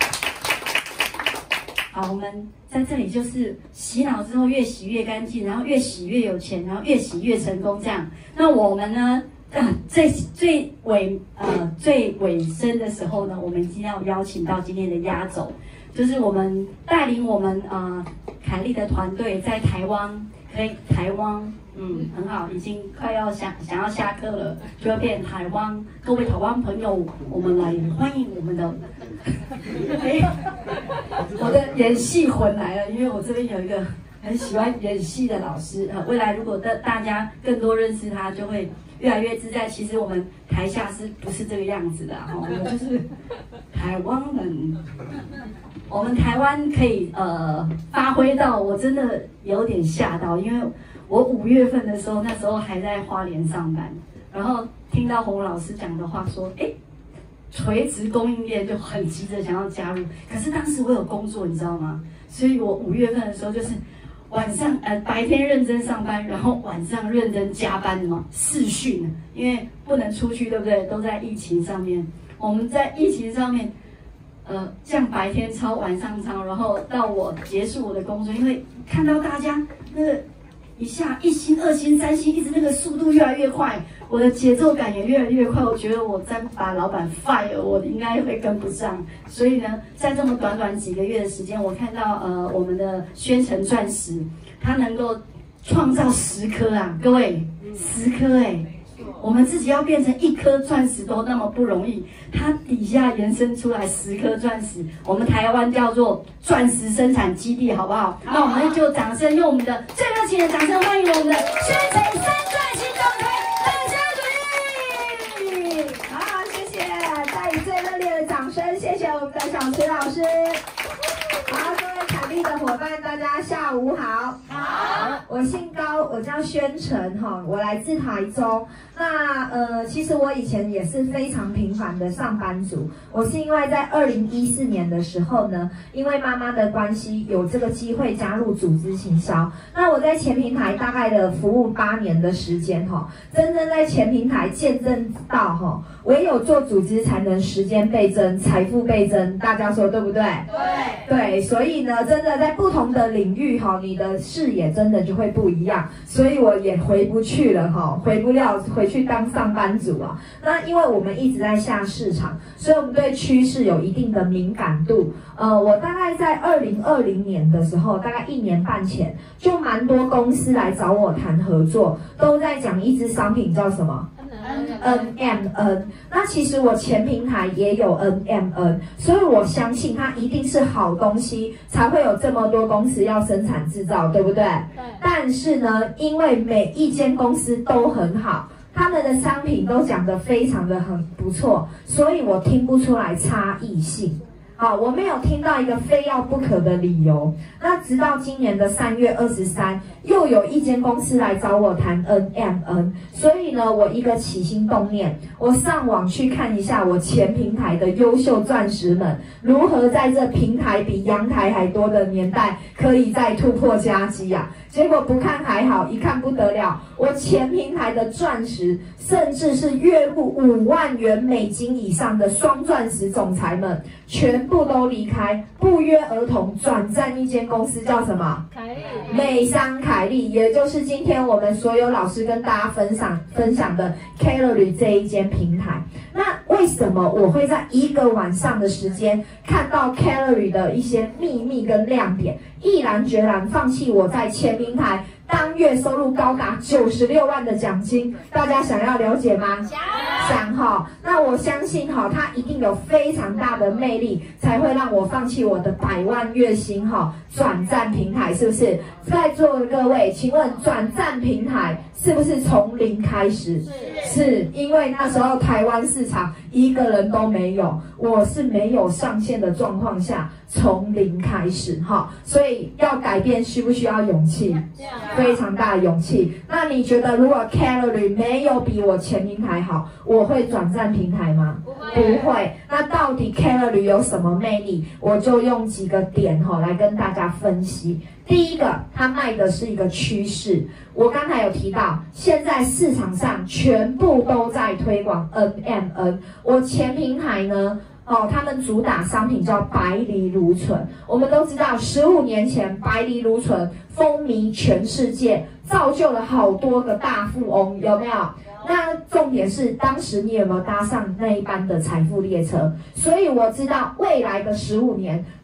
好，我们在这里就是洗脑之后越洗越干净，然后越洗越有钱，然后越洗越成功，这样。那我们呢？啊，最最尾呃最尾声的时候呢，我们今天要邀请到今天的压轴，就是我们带领我们呃凯利的团队在台湾，可以台湾嗯很好，已经快要想想要下课了，就会变台湾。各位台湾朋友，我们来欢迎我们的，哎，我的演戏魂来了，因为我这边有一个很喜欢演戏的老师。呃，未来如果的大家更多认识他，就会越来越自在。其实我们台下是不是这个样子的哈？我们就是台湾人，我们台湾可以呃发挥到，我真的有点吓到，因为我五月份的时候，那时候还在花莲上班，然后听到洪老师讲的话说，哎。垂直供应链就很急着想要加入，可是当时我有工作，你知道吗？所以我五月份的时候就是晚上呃白天认真上班，然后晚上认真加班嘛，视讯，因为不能出去，对不对？都在疫情上面，我们在疫情上面，呃，像白天操，晚上操，然后到我结束我的工作，因为看到大家那个一下一星、二星、三星，一直那个速度越来越快。我的节奏感也越来越快，我觉得我再不把老板 fire， 我应该会跟不上。所以呢，在这么短短几个月的时间，我看到呃我们的宣城钻石，它能够创造十颗啊，各位，十颗哎，我们自己要变成一颗钻石都那么不容易，它底下延伸出来十颗钻石，我们台湾叫做钻石生产基地，好不好？那我们就掌声用我们的最热情的掌声欢迎我们的宣城三钻石总裁。 谢谢我们的小池老师。好，各位凯丽的伙伴，大家下午好。好，我姓高，我叫宣城哈，我来自台中。那呃，其实我以前也是非常平凡的上班族。我是因为在二零一四年的时候呢，因为妈妈的关系，有这个机会加入组织行销。那我在前平台大概的服务八年的时间哈，真正在前平台见证到哈，唯有做组织才能时间倍增、财富倍增。大家说对不对？对。对，所以呢，真的在不同的领域哈，你的视野真的就会不一样。所以我也回不去了哈，回不了回。去当上班族啊，那因为我们一直在下市场，所以我们对趋势有一定的敏感度。呃，我大概在二零二零年的时候，大概一年半前，就蛮多公司来找我谈合作，都在讲一支商品叫什么 N M N。那其实我前平台也有 N M N， 所以我相信它一定是好东西，才会有这么多公司要生产制造，对不对？对。但是呢，因为每一间公司都很好。他们的商品都讲得非常的很不错，所以我听不出来差异性。好，我没有听到一个非要不可的理由。那直到今年的三月二十三，又有一间公司来找我谈 N M N， 所以呢，我一个起心动念，我上网去看一下我前平台的优秀钻石们如何在这平台比阳台还多的年代，可以再突破佳绩啊！结果不看还好，一看不得了，我前平台的钻石，甚至是月入五万元美金以上的双钻石总裁们，全部都离开，不约而同转战一间公司，叫什么？凯利。美商凯利，也就是今天我们所有老师跟大家分享分享的 Calorie 这一间平台。那为什么我会在一个晚上的时间看到 Calorie 的一些秘密跟亮点，毅然决然放弃我在前平台当月收入高达九十六万的奖金？大家想要了解吗？想哈，那我相信哈，它一定有非常大的魅力，才会让我放弃我的百万月薪哈，转战平台，是不是？在座的各位，请问转战平台是不是从零开始？是，是因为那时候台湾市场一个人都没有，我是没有上线的状况下从零开始哈，所以要改变需不需要勇气？非常大的勇气。那你觉得如果 Calorie 没有比我前平台好，我会转战平台吗？不会。不会。那到底 Calorie 有什么魅力？我就用几个点哈来跟大家分析。第一个，它卖的是一个趋势。我刚才有提到，现在市场上全部都在推广 N M N。我前平台呢？哦，他们主打商品叫白藜芦醇。我们都知道，十五年前白藜芦醇风靡全世界，造就了好多个大富翁，有没有？那重点是，当时你有没有搭上那一班的财富列车？所以我知道，未来的十五年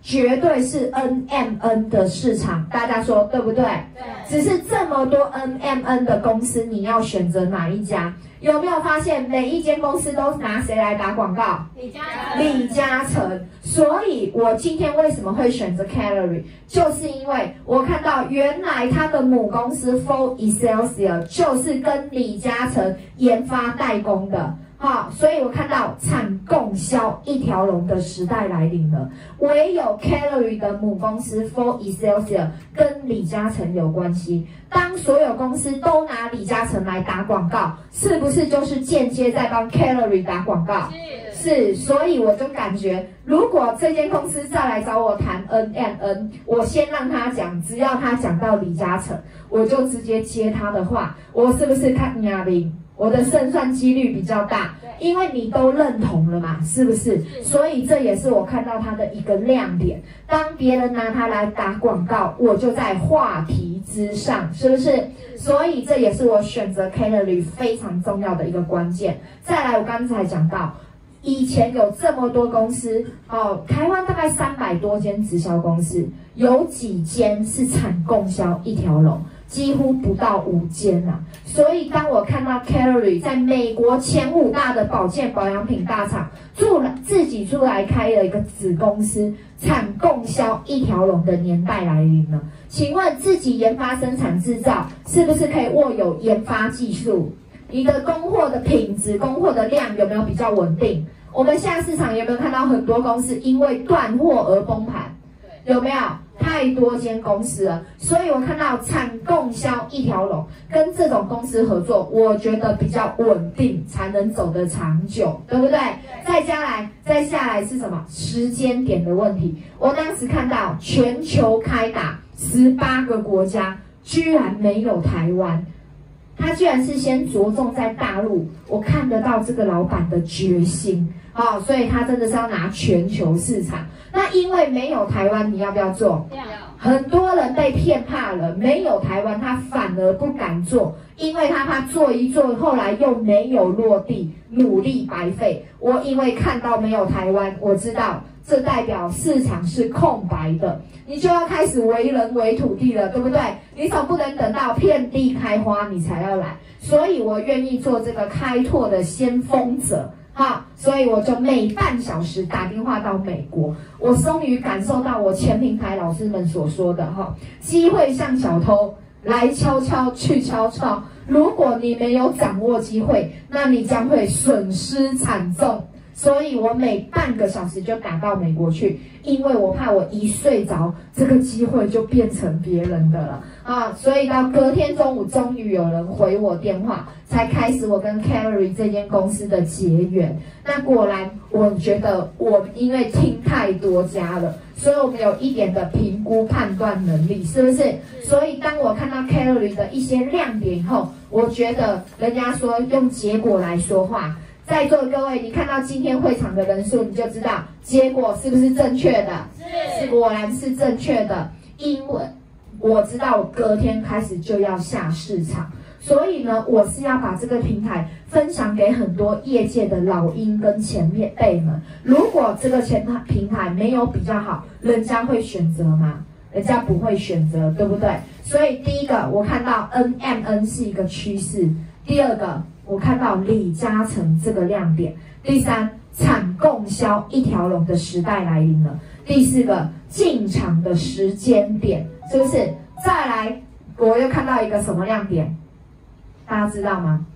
绝对是 N M N 的市场，大家说对不对？ 对。 只是这么多 N M N 的公司，你要选择哪一家？有没有发现每一间公司都拿谁来打广告？ 李嘉诚。 李嘉诚。所以我今天为什么会选择 Calorie， 就是因为我看到原来他的母公司 For Excelsior 就是跟李嘉诚研发代工的。好，所以我看到产供销一条龙的时代来临了。唯有 Calorie 的母公司 For Excelsior 跟李嘉诚有关系。当所有公司都拿李嘉诚来打广告，是不是就是间接在帮 Calorie 打广告？是。是，所以我就感觉，如果这间公司再来找我谈 N M N， 我先让他讲，只要他讲到李嘉诚，我就直接接他的话，我是不是看亚玲？我的胜算几率比较大，因为你都认同了嘛，是不是？所以这也是我看到它的一个亮点。当别人拿它来打广告，我就在话题之上，是不是？所以这也是我选择 Calorie 非常重要的一个关键。再来，我刚才讲到，以前有这么多公司哦，台湾大概三百多间直销公司，有几间是产供销一条龙。几乎不到五间啊，所以当我看到 Calorie 在美国前五大的保健保养品大厂，出来自己出来开了一个子公司，产供销一条龙的年代来临了。请问自己研发、生产、制造，是不是可以握有研发技术？你的供货的品质、供货的量有没有比较稳定？我们现在市场有没有看到很多公司因为断货而崩盘？有没有？太多间公司了，所以我看到产供销一条龙，跟这种公司合作，我觉得比较稳定，才能走得长久，对不对？再加来，再下来是什么？时间点的问题。我当时看到全球开打十八个国家，居然没有台湾。他居然是先着重在大陆，我看得到这个老板的决心，好、哦，所以他真的是要拿全球市场。那因为没有台湾，你要不要做？要。很多人被骗怕了，没有台湾，他反而不敢做，因为他怕做一做，后来又没有落地，努力白费。我因为看到没有台湾，我知道这代表市场是空白的，你就要开始为人为土地了，对不对？你总不能等到遍地开花你才要来，所以我愿意做这个开拓的先锋者。好，所以我就每半小时打电话到美国，我终于感受到我前平台老师们所说的哈，机会像小偷，来悄悄去悄悄。如果你没有掌握机会，那你将会损失惨重。所以我每半个小时就打到美国去，因为我怕我一睡着，这个机会就变成别人的了啊！所以到隔天中午，终于有人回我电话，才开始我跟 Calorie 这间公司的结缘。那果然，我觉得我因为听太多家了，所以我们有一点的评估判断能力，是不是？所以当我看到 Calorie 的一些亮点以后，我觉得人家说用结果来说话。在座的各位，你看到今天会场的人数，你就知道结果是不是正确的？是，果然是正确的。因为我知道我隔天开始就要下市场，所以呢，我是要把这个平台分享给很多业界的老鹰跟前辈们。如果这个前平台没有比较好，人家会选择吗？人家不会选择，对不对？所以第一个，我看到 N M N 是一个趋势；第二个，我看到李嘉诚这个亮点；第三，产供销一条龙的时代来临了；第四个，进场的时间点，是不是？再来，我又看到一个什么亮点？大家知道吗？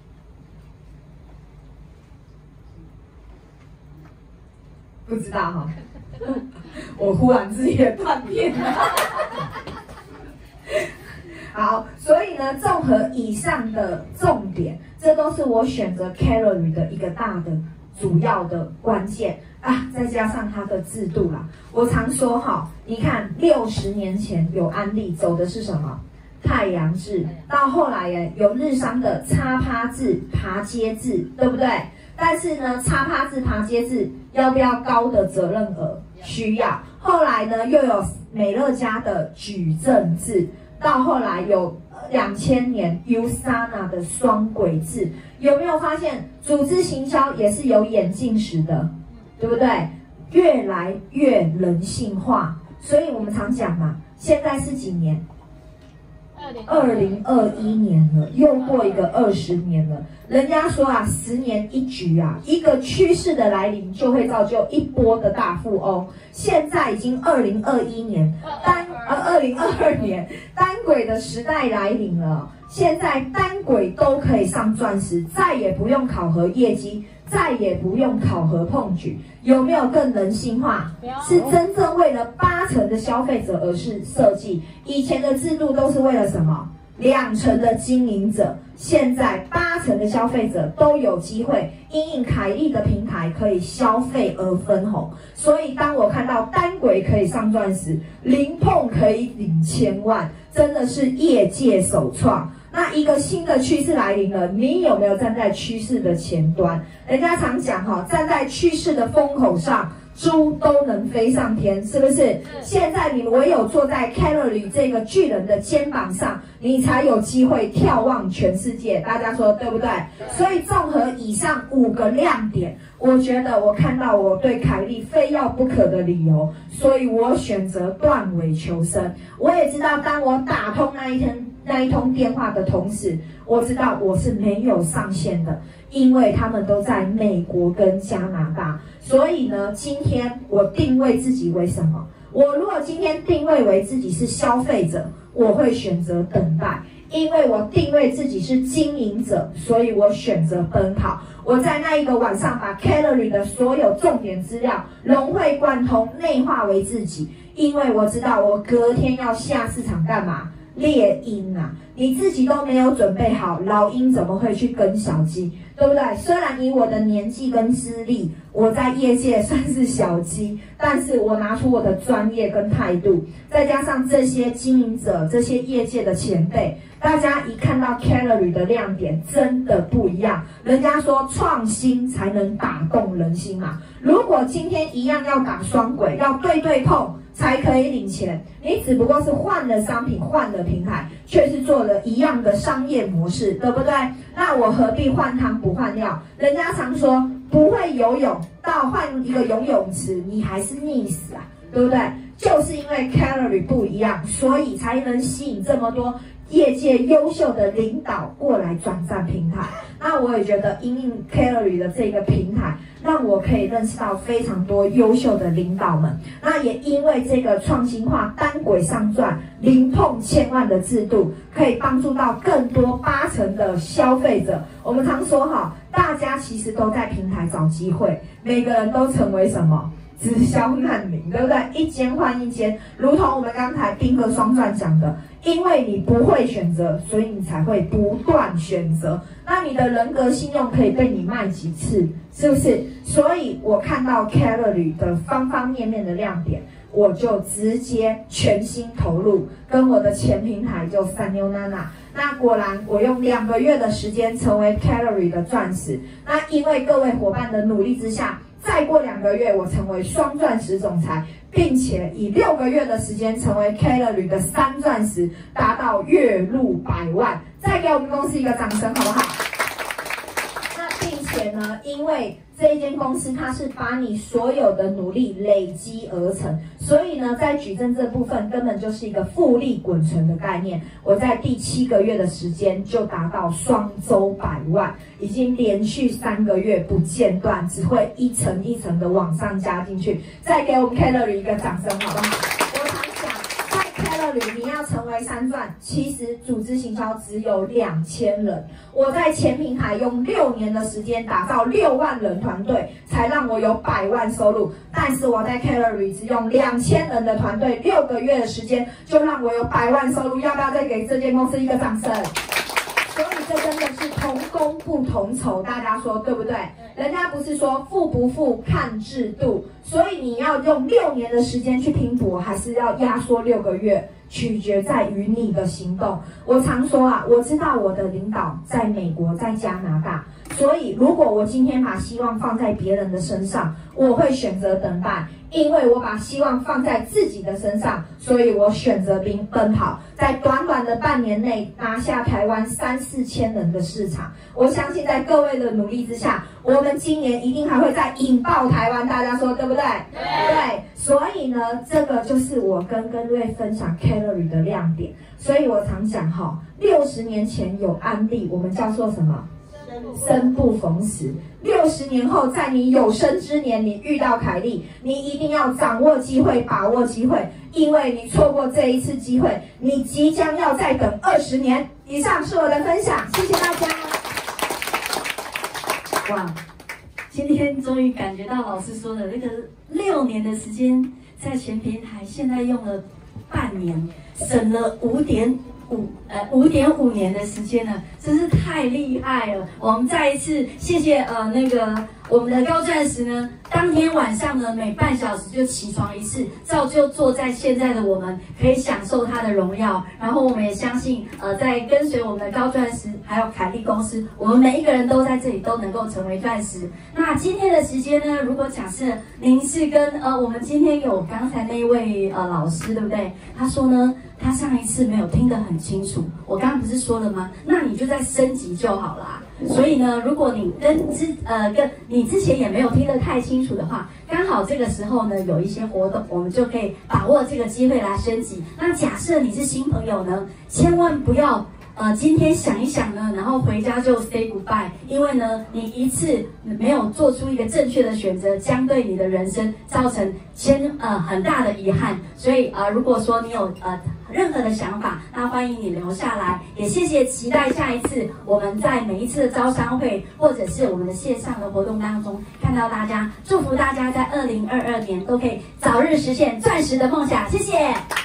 不知道哈，我忽然之间断片了。好，所以呢，综合以上的重点，这都是我选择 Calorie 的一个大的主要的关键啊，再加上它的制度啦。我常说哈，你看六十年前有安利走的是什么？太阳制，到后来耶有日商的叉趴制、爬阶制，对不对？但是呢，叉趴制、爬阶制要不要高的责任额？需要。后来呢，又有美乐家的矩阵制。到后来有两千年 U S A N A 的双轨制，有没有发现组织行销也是有演进史的，对不对？ 越来越人性化。所以我们常讲嘛，现在是几年？二零二一年了，又过一个二十年了。人家说啊，十年一局啊，一个趋势的来临就会造就一波的大富翁。现在已经二零二一年，单呃二零二二年单轨的时代来临了。现在单轨都可以上钻石，再也不用考核业绩，再也不用考核碰举，有没有更人性化？是真正为了八成的消费者而是设计。以前的制度都是为了什么？两成的经营者，现在八成的消费者都有机会因应凯利的平台可以消费而分红。所以当我看到单轨可以上钻石，零碰可以领千万，真的是业界首创。那一个新的趋势来临了，你有没有站在趋势的前端？人家常讲哈，站在趋势的风口上，猪都能飞上天，是不是？现在你唯有坐在 Calorie 这个巨人的肩膀上，你才有机会眺望全世界。大家说对不对？所以综合以上五个亮点，我觉得我看到我对凯利非要不可的理由，所以我选择断尾求生。我也知道，当我打通那一天。那一通电话的同时，我知道我是没有上线的，因为他们都在美国跟加拿大。所以呢，今天我定位自己为什么？我如果今天定位为自己是消费者，我会选择等待，因为我定位自己是经营者，所以我选择奔跑。我在那一个晚上把 Calorie 的所有重点资料融会贯通，内化为自己，因为我知道我隔天要下市场干嘛？猎鹰啊，你自己都没有准备好，老鹰怎么会去跟小鸡，对不对？虽然以我的年纪跟资历，我在业界算是小鸡，但是我拿出我的专业跟态度，再加上这些经营者、这些业界的前辈，大家一看到 Calorie 的亮点，真的不一样。人家说创新才能打动人心嘛。如果今天一样要打双轨，要对对碰。才可以领钱，你只不过是换了商品，换了平台，却是做了一样的商业模式，对不对？那我何必换汤不换药？人家常说不会游泳，到换一个游泳池，你还是溺死啊，对不对？就是因为 Calorie 不一样，所以才能吸引这么多业界优秀的领导过来转战平台。那我也觉得因应 Calorie 的这个平台，让我可以认识到非常多优秀的领导们。那也因为这个创新化单轨上钻零碰千万的制度，可以帮助到更多八成的消费者。我们常说哈，大家其实都在平台找机会，每个人都成为什么？直销难民，对不对？一间换一间，如同我们刚才冰河双钻讲的，因为你不会选择，所以你才会不断选择。那你的人格信用可以被你卖几次，是不是？所以我看到 Calorie 的方方面面的亮点，我就直接全心投入，跟我的前平台就三妞娜娜。那果然，我用两个月的时间成为 Calorie 的钻石。那因为各位伙伴的努力之下，再过两个月，我成为双钻石总裁，并且以六个月的时间成为 Calorie 的三钻石，达到月入百万。再给我们公司一个掌声，好不好？那并且呢，因为这一间公司它是把你所有的努力累积而成，所以呢，在矩阵这部分根本就是一个复利滚存的概念。我在第七个月的时间就达到双周百万，已经连续三个月不间断，只会一层一层的往上加进去。再给我们 Calorie 一个掌声，好不好？我常讲，在 Calorie 你要成为三钻，其实组织行销只有两千人。我在前平台用六年的时间打造六万人团队，才让我有百万收入。但是我在 Calorie 只用两千人的团队，六个月的时间就让我有百万收入。要不要再给这间公司一个掌声？所以这真的是同工不同酬，大家说对不对？人家不是说富不富看制度，所以你要用六年的时间去拼搏，还是要压缩六个月，取决在于你的行动。我常说啊，我知道我的领导在美国，在加拿大， 所以如果我今天把希望放在别人的身上，我会选择等待。因为我把希望放在自己的身上，所以我选择奔奔跑，在短短的半年内拿下台湾三四千人的市场。我相信在各位的努力之下，我们今年一定还会再引爆台湾，大家说对不对？对。对，所以呢，这个就是我跟各位分享 Calorie 的亮点。所以我常讲哈，六十年前有安利，我们叫做什么？生不逢时。六十年后，在你有生之年，你遇到凯莉，你一定要掌握机会，把握机会，因为你错过这一次机会，你即将要再等二十年。以上是我的分享，谢谢大家。 哇，今天终于感觉到老师说的那个六年的时间在全平台，现在用了半年，省了五点。五呃五点五年的时间了，真是太厉害了！我们再一次谢谢呃那个我们的高钻石呢，当天晚上呢每半小时就起床一次，造就坐在现在的我们可以享受它的荣耀。然后我们也相信呃在跟随我们的高钻石还有凯莉公司，我们每一个人都在这里都能够成为钻石。那今天的时间呢，如果假设您是跟呃我们今天有刚才那一位呃老师对不对？他说呢。他上一次没有听得很清楚，我刚刚不是说了吗？那你就再升级就好啦。所以呢，如果你跟之呃跟你之前也没有听得太清楚的话，刚好这个时候呢有一些活动，我们就可以把握这个机会来升级。那假设你是新朋友呢，千万不要。呃，今天想一想呢，然后回家就 say goodbye， 因为呢，你一次没有做出一个正确的选择，将对你的人生造成千呃很大的遗憾。所以呃，如果说你有呃任何的想法，那欢迎你留下来。也谢谢，期待下一次我们在每一次的招商会或者是我们的线上的活动当中看到大家，祝福大家在二零二二年都可以早日实现钻石的梦想。谢谢。